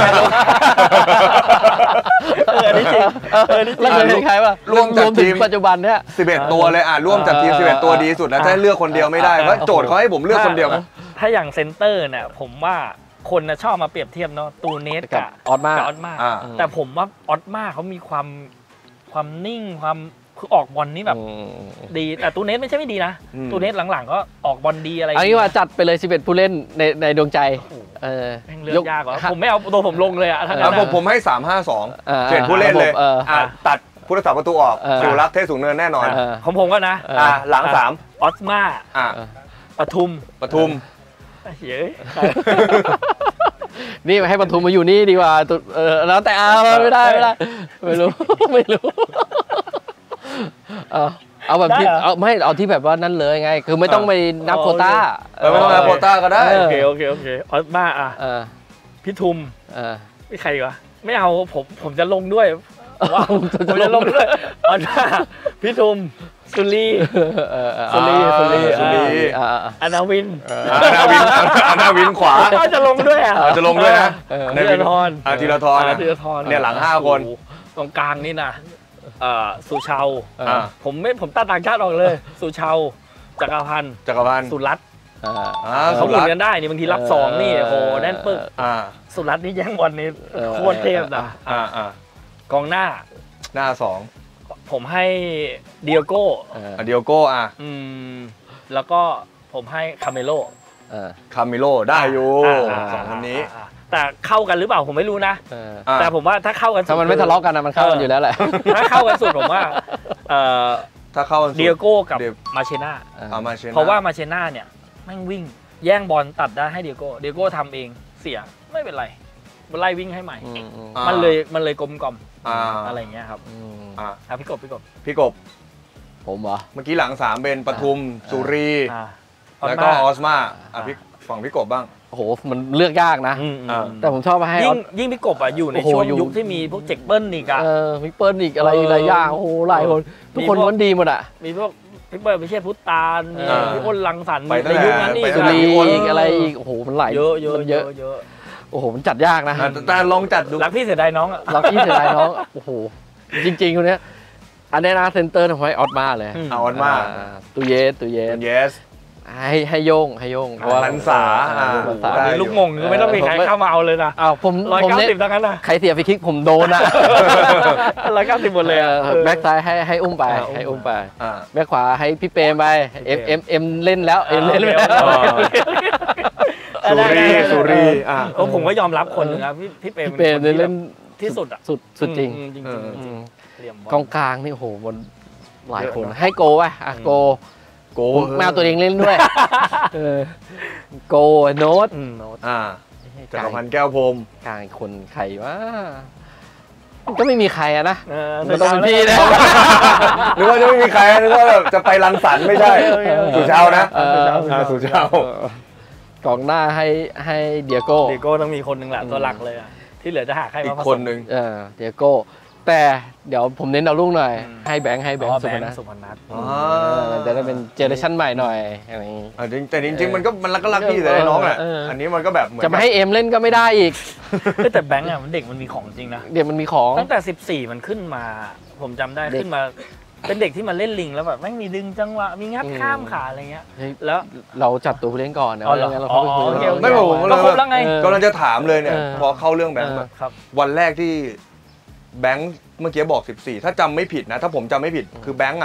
Speaker 3: นี่จริง
Speaker 1: เราเคยเห็นใครป่ะ
Speaker 3: ร่วมจากทีม
Speaker 1: ปัจจุบันเนี้ย
Speaker 3: 11 ตัวเลยร่วมจากทีม11 ตัวดีสุดแล้วถ้าเลือกคนเดียวไม่ได้เพราะโจทย์เขาให้ผมเลือกคนเดียว
Speaker 2: ถ้าอย่างเซนเตอร์เนี่ยผมว่าคนชอบมาเปรียบเทียบเนาะตูเนสกับ
Speaker 1: ออสมา
Speaker 2: แต่ผมว่าออสมาเขามีความนิ่งความคือออกบอลนี่แบบดีแต่ตูเนสไม่ใช่ไม่ดีนะตูเนสหลังๆก็ออกบอลดีอะไร
Speaker 1: อันนี้ว่าจัดไปเลย11 ผู้เล่นในดวงใจ
Speaker 2: เลือกยากกว่าผมไม่เอาตัวผมลงเลย
Speaker 3: ผมให้3-5-211 ผู้เล่นเลยตัดผู้รักษาประตูออกสุรักษ์เทพสูงเนินแน่นอน
Speaker 2: ของผมก็นะ
Speaker 3: หลัง3
Speaker 2: ออสมาปทุมเฮ้ย
Speaker 1: นี่ให้ปทุมมาอยู่นี่ดีกว่าแล้วแต่ไม่ได้ไม่รู้เอาแบบที่เอาที่แบบว่านั่นเลยไงคือไม่ต้องไปนับโควต้า
Speaker 3: ไม่ต้องนับโควต้าก็ได้
Speaker 2: โอเคออสมาพี่ทุมไม่ใครวะไม่เอาผมจะลงด้วยว่าผมจะลงด้วยออสมาพี่ทุมสุรีอนาวิน
Speaker 3: ขวา
Speaker 2: จะลงด้วย
Speaker 3: จะลงด้วยนะ
Speaker 2: ธีรทร
Speaker 3: เนี่ยหลัง5 คน
Speaker 2: ตรงกลางนี่นะสุชาวผมตัดต่างชาติออกเลยสุชาวจักรพันธ์สุรัตน์เขาหมุนกันได้นี่บางทีรับ2นี่โอ้แน่นปึ๊กสุรัตน์นี่แย่งบอลนี่โคตรเทพนะกองหน้า2ผมให้เดียโก้แล้วก็ผมให้คาเมโล
Speaker 3: ได้อยู่2 คนนี้
Speaker 2: แต่เข้ากันหรือเปล่าผมไม่รู้นะแต่ผมว่าถ้าเข้ากัน
Speaker 1: ถ้ามันไม่ทะเลาะกันมันเข้ากันอยู่แล้วแหละ
Speaker 2: ถ้าเข้ากันสุดผมว่า
Speaker 3: ถ้าเข้า
Speaker 2: เดียโก้กับมาเชน่าเพราะว่ามาเชน่าเนี่ยแม่งวิ่งแย่งบอลตัดได้ให้เดียโก้ทำเองเสียไม่เป็นไรมันไล่วิ่งให้ใหม่มันเลยกลมกล่อมอะไรอย่างเงี้ยครับพี่กบ
Speaker 1: ผมเหรอ
Speaker 3: เมื่อกี้หลัง3เป็นปทุมสุรีแล้วก็ออสมาฝั่งพี่กบบ้าง
Speaker 1: โอ้โหมันเลือกยากนะแต่ผมชอบให้
Speaker 2: ยิ่งพี่กบอยู่ในช่วงยุคที่มีพวกเจ็กเปิ้ลอีก
Speaker 1: พิกเปิ้ลอีกอะไรหลายอย่างโอ้โหหลายคนทุกคนล้วนดีหมด
Speaker 2: มีพวกพี่เปิ้ลไม่ใช่พุทธาพี่อ้นลังสรรค์ในยุคนั้นนี่
Speaker 1: สุรีอีกอะไรอีกโอ้โหมันหลายเยอะโอ้โหมันจัดยากนะ
Speaker 3: แต่ลองจัดดู
Speaker 2: รักพี่เสียดายน้อง
Speaker 1: โอ้โหจริงๆคนนี้อันนี้นะเซนเตอร์ทำไมออสมาเลย
Speaker 3: ออสมา
Speaker 1: ตูเยสให้โยงเพราะว่า
Speaker 3: พรรษา
Speaker 2: ลูกงงไม่ต้องมีใครเข้ามาเอาเลยนะ
Speaker 1: ผม
Speaker 2: 190ทั้งนั้นนะ
Speaker 1: ใครเสียฟรีคิกผมโดน
Speaker 2: 190หมดเลย
Speaker 1: แบ็คซ้ายให้อุ้มไปแบ็คขวาให้พี่เปรมไปเอ็มเล่นแล้ว
Speaker 3: สุรี
Speaker 2: ผมก็ยอมรับคนนึงครับพี่เปรม
Speaker 1: เล่น
Speaker 2: ที่สุด
Speaker 1: สุดจริงกองกลางนี่โอ้โหบนหลายคนให้โกไปโกแมวตัวเองเล่นด้วยโกโน้ต
Speaker 3: จักรพันธ์แก้วพรม
Speaker 1: กลางคนใครวะก็ไม่มีใครนะมันต้องเป็นพี่นะ
Speaker 3: นึกว่าจะไม่มีใครนึกว่าแบบจะไปรังสรรค์ไม่ใช่สุชาวนะสุชาว
Speaker 1: กองหน้าให้เดียโก้
Speaker 2: ต้องมีคนหนึ่งแหละตัวหลักเลยที่เหลือจะหาใครมาผสม
Speaker 3: คนหนึ่ง
Speaker 1: เดียโก้แต่เดี๋ยวผมเน้นเอาลูกหน่อยให้แบงค์สุพนัทจะได้เป็นเจเนอเรชั่นใหม่หน่อยอะไรอย่างนี้
Speaker 3: แต่จริงๆมันก็รักพี่แต่น้องแหละอันนี้มันก็แบบ
Speaker 1: จะมาให้เอ็มเล่นก็ไม่ได้อีก
Speaker 2: แต่แบงค์มันเด็กมันมีของจริงนะ
Speaker 1: เด็กมันมีของ
Speaker 2: ตั้งแต่14มันขึ้นมาผมจำได้ขึ้นมาเป็นเด็กที่มาเล่นลิงแล้วแบบแม่งมีดึงจังหวะมีงัดข้ามขาอะไรเงี้ยแล้ว
Speaker 1: เราจับตัวผู้เล่นก่อนนะเรา
Speaker 3: ไม่ผมก็ครบแล้วไงกำลังจะถามเลยเนี่ยพอเข้าเรื่องแบงค์วันแรกที่แบงค์เมื่อกี้บอก14ถ้าจำไม่ผิดนะถ้าผมจำไม่ผิดคือแบงค์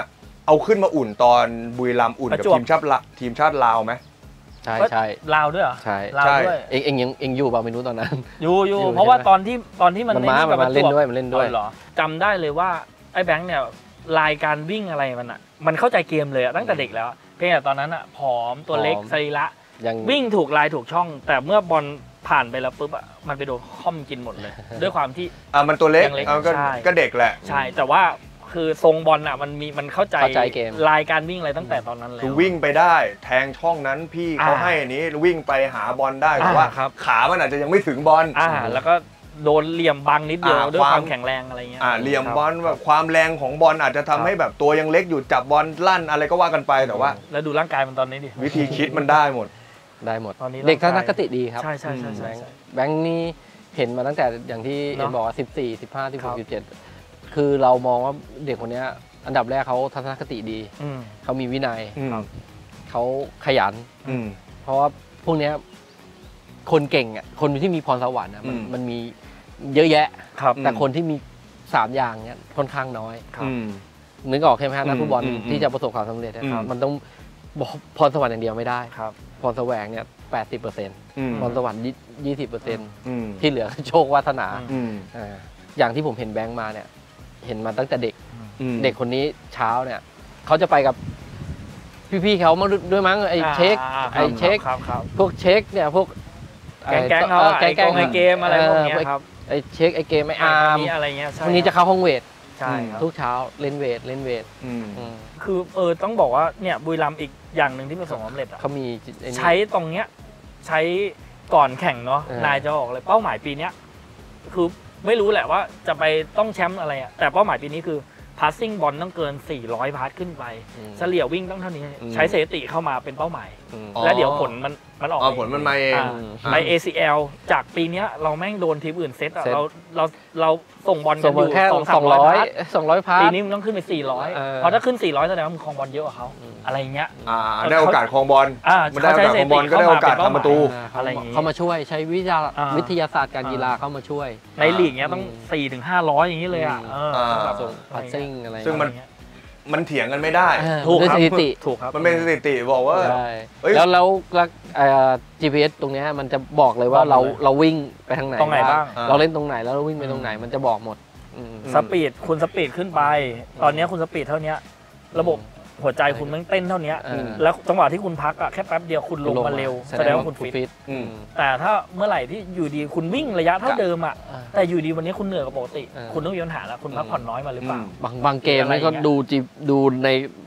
Speaker 3: เอาขึ้นมาอุ่นตอนบุรีรัมย์อุ่นกับทีมชาติลาวไหม
Speaker 1: ใช่
Speaker 2: ลาวด้วยเหรอ
Speaker 1: ใช่
Speaker 2: ลาวด้วย
Speaker 1: เองอยู่เปล่าไม่รู้ตอนนั้น
Speaker 2: อยู่เพราะว่าตอนที่มัน
Speaker 1: เล่นด้วย
Speaker 2: เหรอจำได้เลยว่าไอ้แบงค์เนี่ยลายการวิ่งอะไรมันเข้าใจเกมเลยตั้งแต่เด็กแล้วเพียงแต่ตอนนั้นผอมตัวเล็กสรีระวิ่งถูกลายถูกช่องแต่เมื่อบอลผ่านไปแล้วปุ๊บมันไปโดนค่อมกินหมดเลยด้วยความที่
Speaker 3: มันตัวเล็กก็เด็กแหละ
Speaker 2: ใช่แต่ว่าคือทรงบอลมันเข้าใจ
Speaker 1: เกม
Speaker 2: ลายการวิ่งอะไรตั้งแต่ตอนนั้นแล้ว
Speaker 3: คือวิ่งไปได้แทงช่องนั้นพี่เขาให้อันนี้วิ่งไปหาบอลได้แต่ว่าขามันอาจจะยังไม่ถึงบอล
Speaker 2: แล้วก็โดนเหลี่ยมบังนิดเดียวด้วยความแข็งแรงอะไรเงี้ย
Speaker 3: เหลี่ยมบอลแบบความแรงของบอลอาจจะทำให้แบบตัวยังเล็กอยู่จับบอลลั่นอะไรก็ว่ากันไปแต่ว่า
Speaker 2: แล้วดูร่างกายมันตอนนี้ดิ
Speaker 3: วิธีคิดมันได้หมด
Speaker 1: เด็กทัศนคติดีครับ
Speaker 2: ใช่
Speaker 1: แบงค์นี่เห็นมาตั้งแต่อย่างที่เอ็นบอกว่า14 15 16 17คือเรามองว่าเด็กคนนี้อันดับแรกเขาทัศนคติดีเขามีวินัยเขาขยันเพราะว่าพวกนี้คนเก่งอ่ะคนที่มีพรสวรรค์มันมีเยอะแยะแต่คนที่มี3อย่างเนี้ยค่อนข้างน้อยนึกออกใช่ไหมฮะนักฟุตบอลที่จะประสบความสำเร็จมันต้องพรสวรรค์อย่างเดียวไม่ได้พรแสวงเนี่ย 80%พรสวรรค์ 20%ที่เหลือโชควาสนาอย่างที่ผมเห็นแบงค์มาเนี่ยเห็นมาตั้งแต่เด็กคนนี้เช้าเนี่ยเขาจะไปกับพี่ๆเขามาด้วยมั้งไอ้เช็คพวกเช็คเนี่ยพวก
Speaker 2: แก๊งเขาไอ้เกมอะไรพวกนี้ครับ
Speaker 1: ไอ้เช็คไอ้เกมไอ้อาร์ม
Speaker 2: อะไรเงี้ย
Speaker 1: พวกนี้จะเข้าห้องเวท
Speaker 2: ใช่
Speaker 1: ทุกเช้าเล่นเวท
Speaker 2: คือต้องบอกว่าเนี่ยบุรีรัมย์อีกอย่างหนึ่งที่ประสบความสำเร็จ
Speaker 1: เขามี
Speaker 2: ใช้ตรงเนี้ยใช้ก่อนแข่งเนาะนายจะบอกเลยเป้าหมายปีนี้คือไม่รู้แหละว่าจะไปต้องแชมป์อะไรแต่เป้าหมายปีนี้คือพาสซิ่งบอลต้องเกิน400พาสขึ้นไปเฉลี่ยวิ่งต้องเท่านี้ใช้สถิติเข้ามาเป็นเป้าหมายและเดี๋ยวผลมันออก
Speaker 3: ผลมันมาเอง
Speaker 2: ใน ACL จากปีนี้เราแม่งโดนทีมอื่นเซตเราส่งบอลกันอยู่
Speaker 1: แค่200พาส
Speaker 2: ปีนี้มันต้องขึ้นไป400เพราะถ้าขึ้น400แสดงว่ามันครองบอลเยอะกว่าเขาอะไรเงี้ย
Speaker 3: ได้โอกาสครองบอลมันได้โอกาสครองบอลก็ได้โอกาสทำประตู
Speaker 1: อะไรอย่างงี้เขามาช่วยใช้วิทยาศาสตร์การกีฬาเข้ามาช่วย
Speaker 2: ในลีกเนี้ยต้อง 4-500 อย่างนี้เลย
Speaker 1: พาสซิ่งอะไร
Speaker 3: ซึ่งมันเถียงกันไม่ได้
Speaker 1: ถูกสถิติ
Speaker 2: ถูกครับ
Speaker 3: มันเป็นสถิติบอกว่า
Speaker 1: แล้วGPS ตรงนี้มันจะบอกเลยว่าเราวิ่งไปทางไหน
Speaker 2: บ้าง
Speaker 1: เราเล่นตรงไหนแล้วเราวิ่งไปตรงไหนมันจะบอกหมด
Speaker 2: สปีดคุณสปีดขึ้นไปตอนนี้คุณสปีดเท่านี้ระบบหัวใจคุณมันเต้นเท่านี้แล้วจังหวะที่คุณพักแค่แป๊บเดียวคุณลงมาเร็วแสดงว่าคุณฟิตแต่ถ้าเมื่อไหร่ที่อยู่ดีคุณวิ่งระยะเท่าเดิมแต่อยู่ดีวันนี้คุณเหนื่อยกว่าปกติคุณต้องมีปัญหาแล้วคุณพักผ่อนน้อยมาหรือเปล่า
Speaker 1: บางเกมนี่ก็ดูใน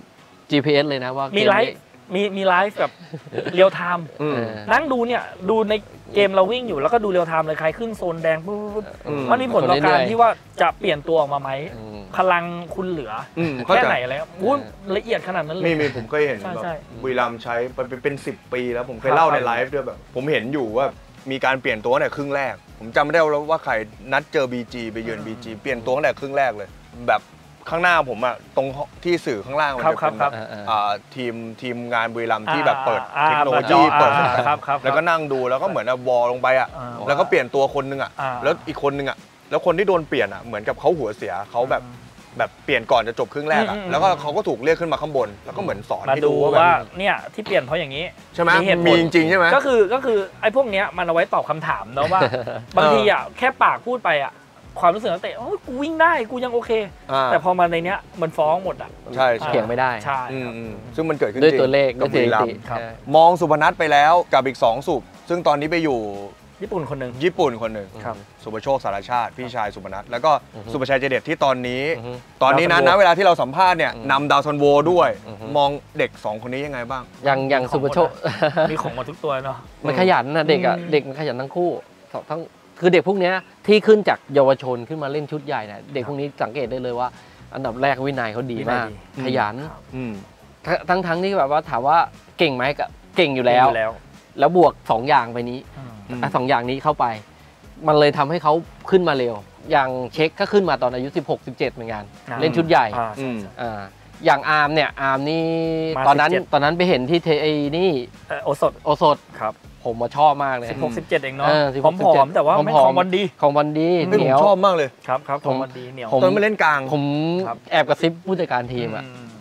Speaker 1: GPS เลยนะว่า
Speaker 2: มีไลฟ์แบบเรียลไทม์นั่งดูเนี่ยดูในเกมเราวิ่งอยู่แล้วก็ดูเรียลไทม์เลยใครขึ้นโซนแดงปุ๊บมันมีผลต่อการที่ว่าจะเปลี่ยนตัวออกมาไหมพลังคุณเหลือแค่ไหนอะไรละเอียดขนาดนั้นเลย
Speaker 3: มีผมเคยเห็นแบบบุรีรัมย์ใช้เป็น10 ปีแล้วผมเคยเล่าในไลฟ์ด้วยแบบผมเห็นอยู่ว่ามีการเปลี่ยนตัวตั้งแต่ครึ่งแรกผมจำไม่ได้แล้วว่าใครนัดเจอ BG ไปเยือน BG เปลี่ยนตัวตั้งแต่ครึ่งแรกเลยแบบข้างหน้าผมตรงที่สื่อข้างล่างมันจะเป็นแบบทีมงานบุรีรัมย์ที่แบบเปิดเทคโนโลยีเปิดแล้วก็นั่งดูแล้วก็เหมือนวอลลงไปแล้วก็เปลี่ยนตัวคนนึงแล้วอีกคนนึงแล้วคนที่โดนเปลี่ยนเหมือนกับเขาหัวเสียเขาแบบเปลี่ยนก่อนจะจบครึ่งแรกแล้วก็เขาก็ถูกเรียกขึ้นมาข้างบนแล้วก็เหมือนสอนให้ดู
Speaker 2: ว่าเนี่ยที่เปลี่ยนเพราะอย่างนี้
Speaker 3: ใช่ไหมมีจริงใช่ไหม
Speaker 2: ก็คือไอ้พวกเนี้ยมันเอาไว้ตอบคำถามนะว่าบางทีแค่ปากพูดไปความรู้สึกนักเตะกูวิ่งได้กูยังโอเคแต่พอมาในเนี้ยมันฟ้องหมด
Speaker 3: ใช่
Speaker 1: เถียงไม่ได้
Speaker 2: ใช่
Speaker 3: ซึ่งมันเกิดขึ้น
Speaker 1: ด้วยตัวเลข
Speaker 3: กับบุรีรัมย์มองสุพนัทไปแล้วกับอีก2สุพซึ่งตอนนี้ไปอยู่
Speaker 2: ญี่ปุ่นคนหนึ่ง
Speaker 3: สุภโชคสารชาติพี่ชายสุพนัทแล้วก็สุภชัยเจเด็ดที่ตอนนี้นะเวลาที่เราสัมภาษณ์เนี่ยนำดาวซันโวด้วยมองเด็ก2คนนี้ยังไงบ้าง
Speaker 1: อย่างสุภโชค
Speaker 2: มีของมาทุกตัวเนาะ
Speaker 1: มันขยันนะเด็กมันขยันทั้งคู่ทั้งคือเด็กพวกนี้ที่ขึ้นจากเยาวชนขึ้นมาเล่นชุดใหญ่เนี่ยเด็กพวกนี้สังเกตได้เลยว่าอันดับแรกวินัยเขาดีมากขยันทั้งที่แบบว่าถามว่าเก่งไหมก็เก่งอยู่แล้วบวก2อย่างไปนี้2อย่างนี้เข้าไปมันเลยทำให้เขาขึ้นมาเร็วอย่างเช็คก็ขึ้นมาตอนอายุ16-17เหมือนกันเล่นชุดใหญ่อย่างอาร์มนี่ตอนนั้นไปเห็นที่นี่
Speaker 2: โอสด
Speaker 1: ครับผมชอบมากเลย
Speaker 2: 16-17เองเนาะผอมแต่ว่าไม่ของบอลดี
Speaker 1: เหนียว
Speaker 3: ชอบมากเลย
Speaker 2: ครับของบอลดีเหนียว
Speaker 3: ตอนมาเล่นกลาง
Speaker 1: ผมแอบกระซิบผู้จัดการทีม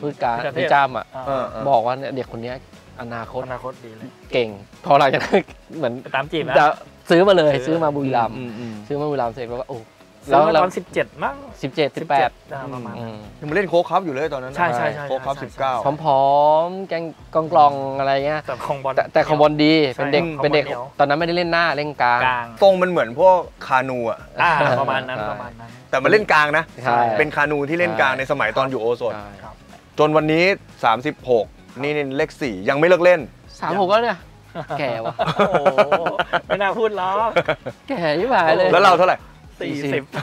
Speaker 1: ผู้การพี่จ้ำอ่ะบอกว่าเนี่ยเด็กคนนี้อนาคต
Speaker 2: ดีเลย
Speaker 1: เก่งพอหลังจากนั้นเหมือน
Speaker 2: ตามจีบ
Speaker 1: จะซื้อมาเลยซื้อมาบุรีรัมย์ซื้อมาบุรีรัมย์เสร็จแล้วก็โอ้
Speaker 2: แล้วตอน17มั้ง
Speaker 1: 17 18
Speaker 2: ประมาณ
Speaker 3: ยังมาเล่นโค้กคัพอยู่เลยตอนนั้น
Speaker 2: ใช่
Speaker 3: โค้กคัพ19
Speaker 1: พร้อมๆแกงกองอะไรเงี้ย
Speaker 2: แต่ของบอล
Speaker 1: ดีเป็นเด็กตอนนั้นไม่ได้เล่นหน้าเล่นกลาง
Speaker 3: ทรงมันเหมือนพวกคานูอ่ะ
Speaker 2: ประมาณนั้น
Speaker 3: แต่มาเล่นกลางนะเป็นคานูที่เล่นกลางในสมัยตอนอยู่โอสถจนวันนี้36นี่เลข4ยังไม่เลิกเล่น
Speaker 1: 36แล้วเนี่ยแก่วะ
Speaker 2: โอ้ไม่น่าพูดล้อ
Speaker 1: แก่ยิ่งไปเลย
Speaker 3: แล้วเราเท่าไหร่
Speaker 2: 40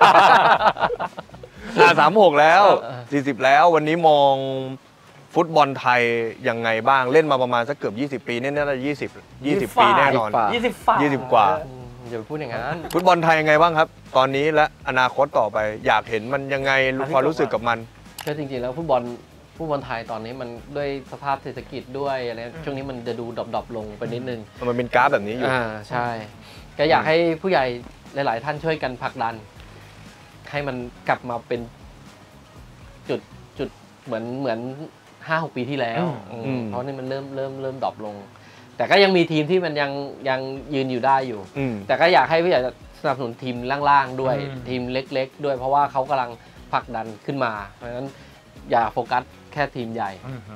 Speaker 3: 36แล้ว40แล้ววันนี้มองฟุตบอลไทยยังไงบ้างเล่นมาประมาณสักเกือบ20 ปีเนี่ยน่าจะ20 ปีแน่นอน20 กว่า
Speaker 1: อย่าพูดอย่างนั้น
Speaker 3: ฟุตบอลไทยยังไงบ้างครับตอนนี้และอนาคตต่อไปอยากเห็นมันยังไงความรู้สึกกับมัน
Speaker 1: ก็จริงๆแล้วฟุตบอลไทยตอนนี้มันด้วยสภาพเศรษฐกิจด้วยอะไรช่วงนี้มันจะดูดรอปลงไปนิดนึง
Speaker 3: มันเป็นกราฟแบบนี้อยู่
Speaker 1: ใช่ก็อยากให้ผู้ใหญ่หลายๆท่านช่วยกันผลักดันให้มันกลับมาเป็นจุดเหมือน 5-6 ปีที่แล้วเพราะนี่มันเริ่มดรอปลงแต่ก็ยังมีทีมที่มันยังยืนอยู่ได้อยู่แต่ก็อยากให้ผู้ใหญ่สนับสนุนทีมล่างๆด้วยทีมเล็กๆด้วยเพราะว่าเขากำลังผลักดันขึ้นมาเพราะฉะนั้นอย่าโฟกัสแค่ทีมใหญ่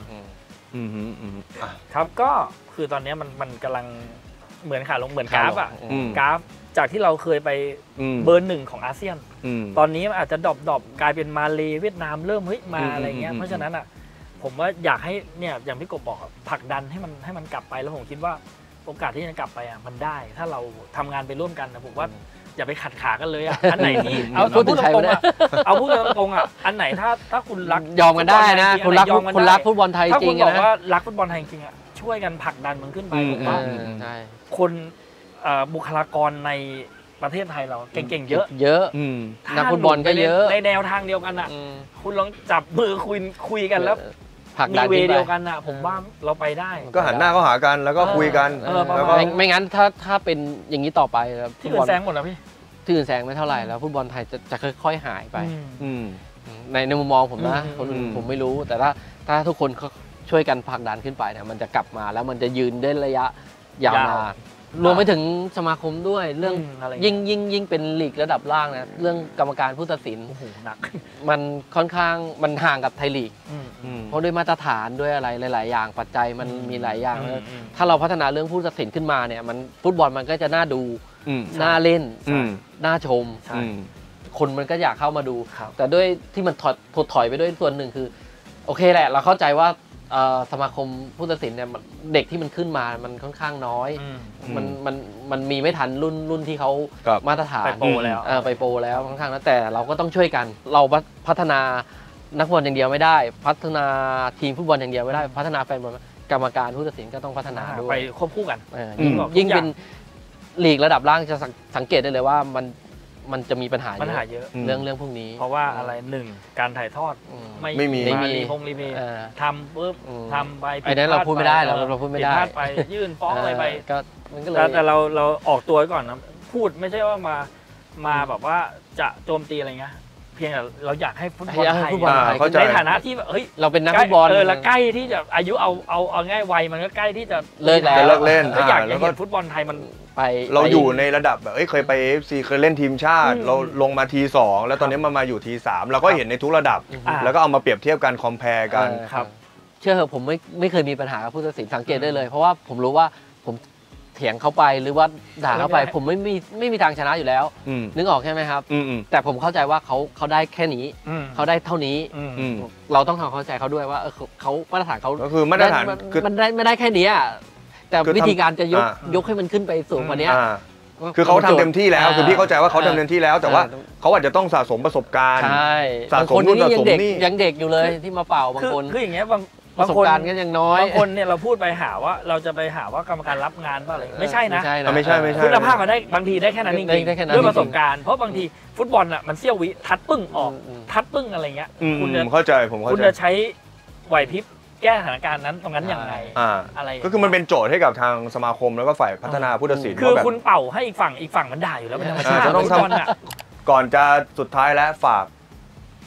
Speaker 2: ครับก็คือตอนนี้มันกำลังเหมือนขาลงเหมือนกราฟอ่ะกราฟจากที่เราเคยไปเบอร์1ของอาเซียนตอนนี้มันอาจจะดรอปกลายเป็นมาเลเวียดนามเริ่มมาอะไรเงี้ยเพราะฉะนั้นอ่ะผมว่าอยากให้เนี่ยอย่างพี่กบบอกผลักดันให้มันกลับไปแล้วผมคิดว่าโอกาสที่จะกลับไปอ่ะมันได้ถ้าเราทำงานไปร่วมกันนะผมว่าอย่าไปขัดขากันเลยอ่ะอันไหนที่เอาพูดตรงๆอ่ะเอาพูดตรงๆอ่ะอันไหนถ้าคุณรัก
Speaker 1: ยอมกันได้นะคุณรักฟุตบอลไทยจริงนะถ้าคุณ
Speaker 2: บอกว่ารักฟุตบอลไทยจริงอ่ะช่วยกันผลักดันมันขึ้นไปผมว่าคนบุคลากรในประเทศไทยเราเก่งๆเยอะ
Speaker 1: นักฟุตบอลก็เยอะ
Speaker 2: ในแนวทางเดียวกันอ่ะคุณลองจับมือคุยกันแล้วมีเวเดียวกันอ่ะผมว่าเราไปได้
Speaker 3: ก็หันหน้าเข้าหากันแล้วก็คุยกัน
Speaker 1: แล้วก็ไม่งั้นถ้าเป็นอย่างนี้ต่อไป
Speaker 2: ที่อื่นแซงหมดแล้วพี่
Speaker 1: ที่อื่นแซงไม่เท่าไหร่แล้วฟุตบอลไทยจะค่อยๆหายไปในมุมมองผมนะคนอื่นผมไม่รู้แต่ถ้าทุกคนช่วยกันผลักดันขึ้นไปเนี่ยมันจะกลับมาแล้วมันจะยืนได้ระยะยาวนานรวมไปถึงสมาคมด้วยเรื่องยิ่งเป็นลีกระดับล่างนะเรื่องกรรมการผู้ตัดสิน
Speaker 2: หนัก
Speaker 1: มันค่อนข้างมันห่างกับไทยลีกเพราะด้วยมาตรฐานด้วยอะไรหลายๆอย่างปัจจัยมันมีหลายอย่างถ้าเราพัฒนาเรื่องผู้ตัดสินขึ้นมาเนี่ยมันฟุตบอลมันก็จะน่าดูน่าเล่นน่าชมคนมันก็อยากเข้ามาดูแต่ด้วยที่มันถดถอยไปด้วยส่วนหนึ่งคือโอเคแหละเราเข้าใจว่าสมาคมผู้ตัดสินเนี่ยเด็กที่มันขึ้นมามันค่อนข้างน้อยมันมีไม่ทันรุ่นที่เขามาตรฐาน
Speaker 2: ไปโปร
Speaker 1: แล้วค่อนข้างนะแต่เราก็ต้องช่วยกันเราพัฒนานักบอลอย่างเดียวไม่ได้พัฒนาทีมฟุตบอลอย่างเดียวไม่ได้พัฒนาแฟนบอลกรรมการผู้ตัดสินก็ต้องพัฒนาด้วย
Speaker 2: ไปควบคู่กัน
Speaker 1: ยิ่งเป็นลีกระดับล่างจะสังเกตได้เลยว่ามันจะมีปัญหาเยอะเรื่องพวกนี้
Speaker 2: เพราะว่าอะไรการถ่ายทอด
Speaker 3: ไม่มี
Speaker 2: รีเพย์ทำปุ๊บทำไป
Speaker 1: ไอ้นั้นเราพูดไม่ได้เราพูดไม่ได้
Speaker 2: ไปยื่นฟ้องอะไรไป
Speaker 1: ก็มันก็เลย
Speaker 2: แต่เราออกตัวก่อนนะพูดไม่ใช่ว่ามาแบบว่าจะโจมตีอะไรเงี้ยเพียงแต่เราอยากให้ฟุตบอลไทยในฐานะที่เฮ้ย
Speaker 1: เราเป็นนักฟุตบอล
Speaker 2: แล้วใกล้ที่จะอายุเอาง่ายวัยมันก็ใกล้ที่จะ
Speaker 1: เลิก
Speaker 3: เล่น
Speaker 2: อยากเห็นฟุตบอลไทยมัน
Speaker 3: เราอยู่ในระดับแบบเคยไป AFC เคยเล่นทีมชาติเราลงมาที2แล้วตอนนี้มาอยู่ที3เราก็เห็นในทุกระดับแล้วก็เอามาเปรียบเทียบกันคอมเพลกัน
Speaker 1: ครับเชื่อเถอะผมไม่เคยมีปัญหากับผู้ตัดสินสังเกตได้เลยเพราะว่าผมรู้ว่าผมเถียงเขาไปหรือว่าด่าเขาไปผมไม่มีทางชนะอยู่แล้วนึกออกใช่ไหมครับแต่ผมเข้าใจว่าเขาได้แค่นี้เขาได้เท่านี้เราต้องทำเข้าใจเขาด้วยว่าเขามาตรฐานเขา
Speaker 3: ก็คือมาตรฐาน
Speaker 1: มันไม่ได้แค่นี้แต่วิธีการจะยกให้มันขึ้นไปสูงกว่านี้
Speaker 3: คือเขาทำเต็มที่แล้วคือพี่เข้าใจว่าเขาทำเต็มที่แล้วแต่ว่าเขาอาจจะต้องสะสมประสบการณ์
Speaker 1: สะสมนู่นสะสมนี่ยังเด็กอยู่เลยที่มาเป่าบางคน
Speaker 2: คืออย่างเงี้ย
Speaker 1: ประสบการณ์ก็ยังน้อย
Speaker 2: บางคนเนี่ยเราพูดไปหาว่าเราจะไปหาว่ากรรมการรับงานป่ะอะไรไม่ใช่นะ
Speaker 3: ไม่ใช่
Speaker 2: คุณภาพมันได้บางทีได้แค่นั้นจริงๆด้วยประสบการณ์เพราะบางทีฟุตบอลอ่ะมันเสี้ยววิทัดปึ้งออกทัดปึ้งอะไรเงี้ย
Speaker 3: คุณเข้าใจผมเข้าใจ
Speaker 2: คุณจะใช้ไหวพริบแก้สถานการณ์นั้นตรงนั้นอย่างไรอะไร
Speaker 3: ก็คือมันเป็นโจทย์ให้กับทางสมาคมแล้วก็ฝ่ายพัฒนาผู้ตัดสิน
Speaker 2: คือคุณเป่าให้อีกฝั่งมันด่าอยู่แล้วเป็นธรรมชาติ
Speaker 3: จะต้องทำก่อนจะสุดท้ายแล้วฝ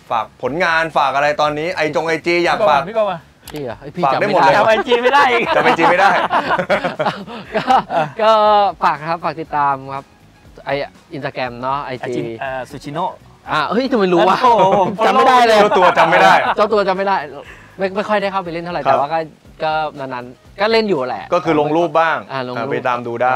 Speaker 3: ฝากผลงานฝากอะไรตอนนี้ไอจีอยากฝาก
Speaker 2: พี่ก็มา
Speaker 1: พี่เหรอพี่
Speaker 3: ฝาก
Speaker 1: จำ
Speaker 3: ได้
Speaker 1: ไม่
Speaker 3: หมด
Speaker 1: ได้
Speaker 3: เลย
Speaker 2: จำไอจีไม่ได้อีก
Speaker 3: จำไอจีไม่ได้
Speaker 1: ก็ฝากครับฝากติดตามครับไออินสตาแกรมเนาะไอจี
Speaker 2: ซูชิโน่
Speaker 1: เฮ้ยทำไมรู้วะ
Speaker 2: โอ้โหผม
Speaker 1: จำไม่ได้เลย
Speaker 3: เจ้าตัวจำไม่ได้
Speaker 1: เจ้าตัวจำไม่ได้ไม่ค่อยได้เข้าไปเล่นเท่าไหร่
Speaker 3: ครับ
Speaker 1: แต่ว่าก็นานๆก็เล่นอยู่แหละ
Speaker 3: ก็คือลงรูปบ้าง
Speaker 1: ลงรูป
Speaker 3: ไปตามดูได้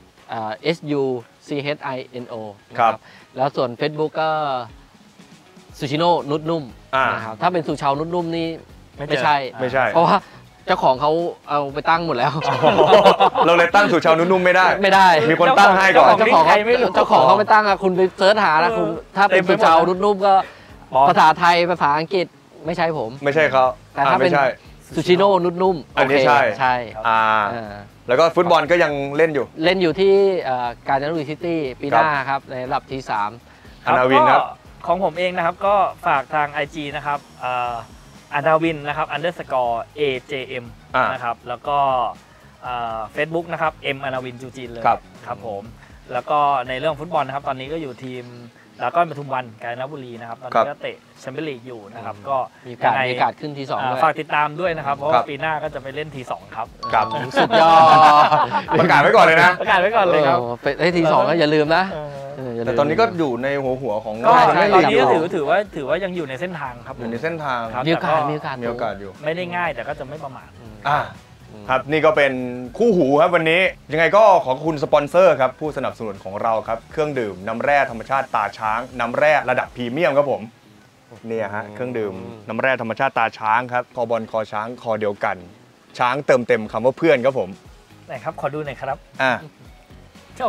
Speaker 1: SUCHINO
Speaker 3: ครับ
Speaker 1: แล้วส่วน Facebook ก็ซูชิโน่นุดนุ่ม
Speaker 3: อ่าน
Speaker 1: นะครับถ้าเป็นซูชาวนุดนุ่มนี่
Speaker 2: ไม่ใช่
Speaker 3: ไม่ใช่
Speaker 1: เพราะว่าเจ้าของเขาเอาไปตั้งหมดแล้ว
Speaker 3: เราเลยตั้งสู่ชาวนุ่มๆไม่ได้
Speaker 1: ไม่ได้
Speaker 3: มีคนตั้งให้ก่อน
Speaker 1: เจ้าของ
Speaker 2: ใครไม่รู้
Speaker 1: เจ้าของเขาไปตั้งอะคุณไปเสิร์ชหานะคุณถ้าเป็น
Speaker 2: เต็มไปหมด
Speaker 1: ซูชาวนุดนุ่มก็
Speaker 2: ปลอม
Speaker 1: ภาษาไทยภาษาอังกฤษไม่ใช่ผม
Speaker 3: ไม่ใช่เขา
Speaker 1: แต่ถ้าเป็น
Speaker 3: ไม่ใช่
Speaker 1: ซูชิโน่นุดนุ่ม
Speaker 3: อันนี้
Speaker 1: โเค
Speaker 3: ใช่
Speaker 1: ใช่
Speaker 3: อ่า
Speaker 1: อ่า
Speaker 3: แล้วก็ฟุตบอลก็ยังเล่นอยู่
Speaker 1: เล่นอยู่ที่กาญจนบุรีซิตี้ปีหน้าครับในระดับที่
Speaker 3: อนาวินครับ
Speaker 2: ก็ของผมเองนะครับก็ฝากทาง IG นะครับอนาวินนะครับ underscore AJM
Speaker 3: อ่าน
Speaker 2: นะครับแล้วก็เฟซบุ๊กนะครับ M อนาวินจูจีนเลย
Speaker 3: ครับ
Speaker 2: ครับผมแล้วก็ในเรื่องฟุตบอลนะครับตอนนี้ก็อยู่ทีมแล้วก็ปทุมวันกาญจนบุรีนะครับตอนนี้ก็เตะแชมเปี้ยนลีกอยู่นะครับก็
Speaker 1: 3มีโอกาส
Speaker 2: ยังไง
Speaker 1: มีโอกาสขึ้นที่2ด้วย
Speaker 2: ฝากติดตามด้วยนะครับเพราะ
Speaker 3: ครั
Speaker 2: ว่า
Speaker 3: บ
Speaker 2: ปีหน้าก็จะไปเล่นที2ครับ
Speaker 3: ครับ
Speaker 1: สุดยอด
Speaker 3: ประกาศไว้ก่อนเลยนะ
Speaker 2: ประกาศไว้ก่อนเลยครับ
Speaker 1: ไปที่2ก็อย่าลืมนะย่าลืม
Speaker 3: แต่ตอนนี้ก็อยู่ในหัวของ
Speaker 2: ก็
Speaker 1: ใช่
Speaker 2: ตอนนี้ก็
Speaker 1: ใช่
Speaker 2: ถือว่ายังอยู่ในเส้นทางครับ
Speaker 3: อยู่ในเส้นทาง
Speaker 2: ครับ
Speaker 1: มีโอกาส
Speaker 2: แต่ก็
Speaker 1: มีโอกาส
Speaker 3: มีโอกาสอยู่
Speaker 2: ไม่ได้ง่ายแต่ก็จะไม่ประมาท
Speaker 3: อ่าครับนี่ก็เป็นคู่หูครับวันนี้ยังไงก็ขอบคุณสปอนเซอร์ครับผู้สนับสนุนของเราครับเครื่องดื่มน้ำแร่ธรรมชาติตาช้างน้ำแร่ระดับพรีเมียมครับผมเนี่ยฮะเครื่องดื่มน้ำแร่ธรรมชาติตาช้างครับคอบอลคอช้างคอเดียวกัน ช้างเติมเต็มคำว่าเพื่อนครับผม
Speaker 2: ไหนครับขอดูหน่อยครับ
Speaker 3: อ่า
Speaker 2: โจ้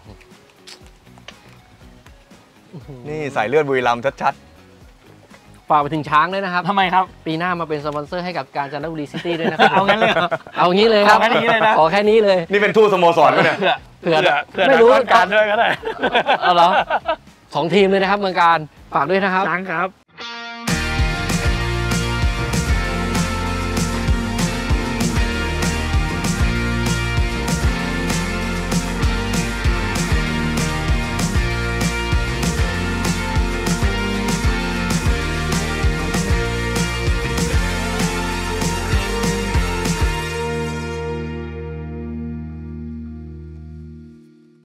Speaker 3: นี่สายเลือดบุรีรัมย์ชัด
Speaker 1: ฝากไปถึงช้างด้วยนะครับ
Speaker 2: ทำไมครับ
Speaker 1: ปีหน้ามาเป็นสปอนเซอร์ให้กับกาญจนบุรีซิตี้ด้วยนะครับ
Speaker 2: เอางั้นเลยเหรอ
Speaker 1: เอางี้เลยครับ
Speaker 2: ขอแค่นี้เลยนะ
Speaker 1: ขอแค่นี้เลย
Speaker 3: ๆนี่เป็นทูตสโมสรไหมเนี่ย
Speaker 1: เผื่อ
Speaker 2: เพื่อ
Speaker 1: ไม่รู้
Speaker 2: นักการด้วยก็ได้
Speaker 1: เอาเหรอ2 ทีมเลยนะครับเมืองการฝากด้วยนะครับ
Speaker 2: ช้างครับ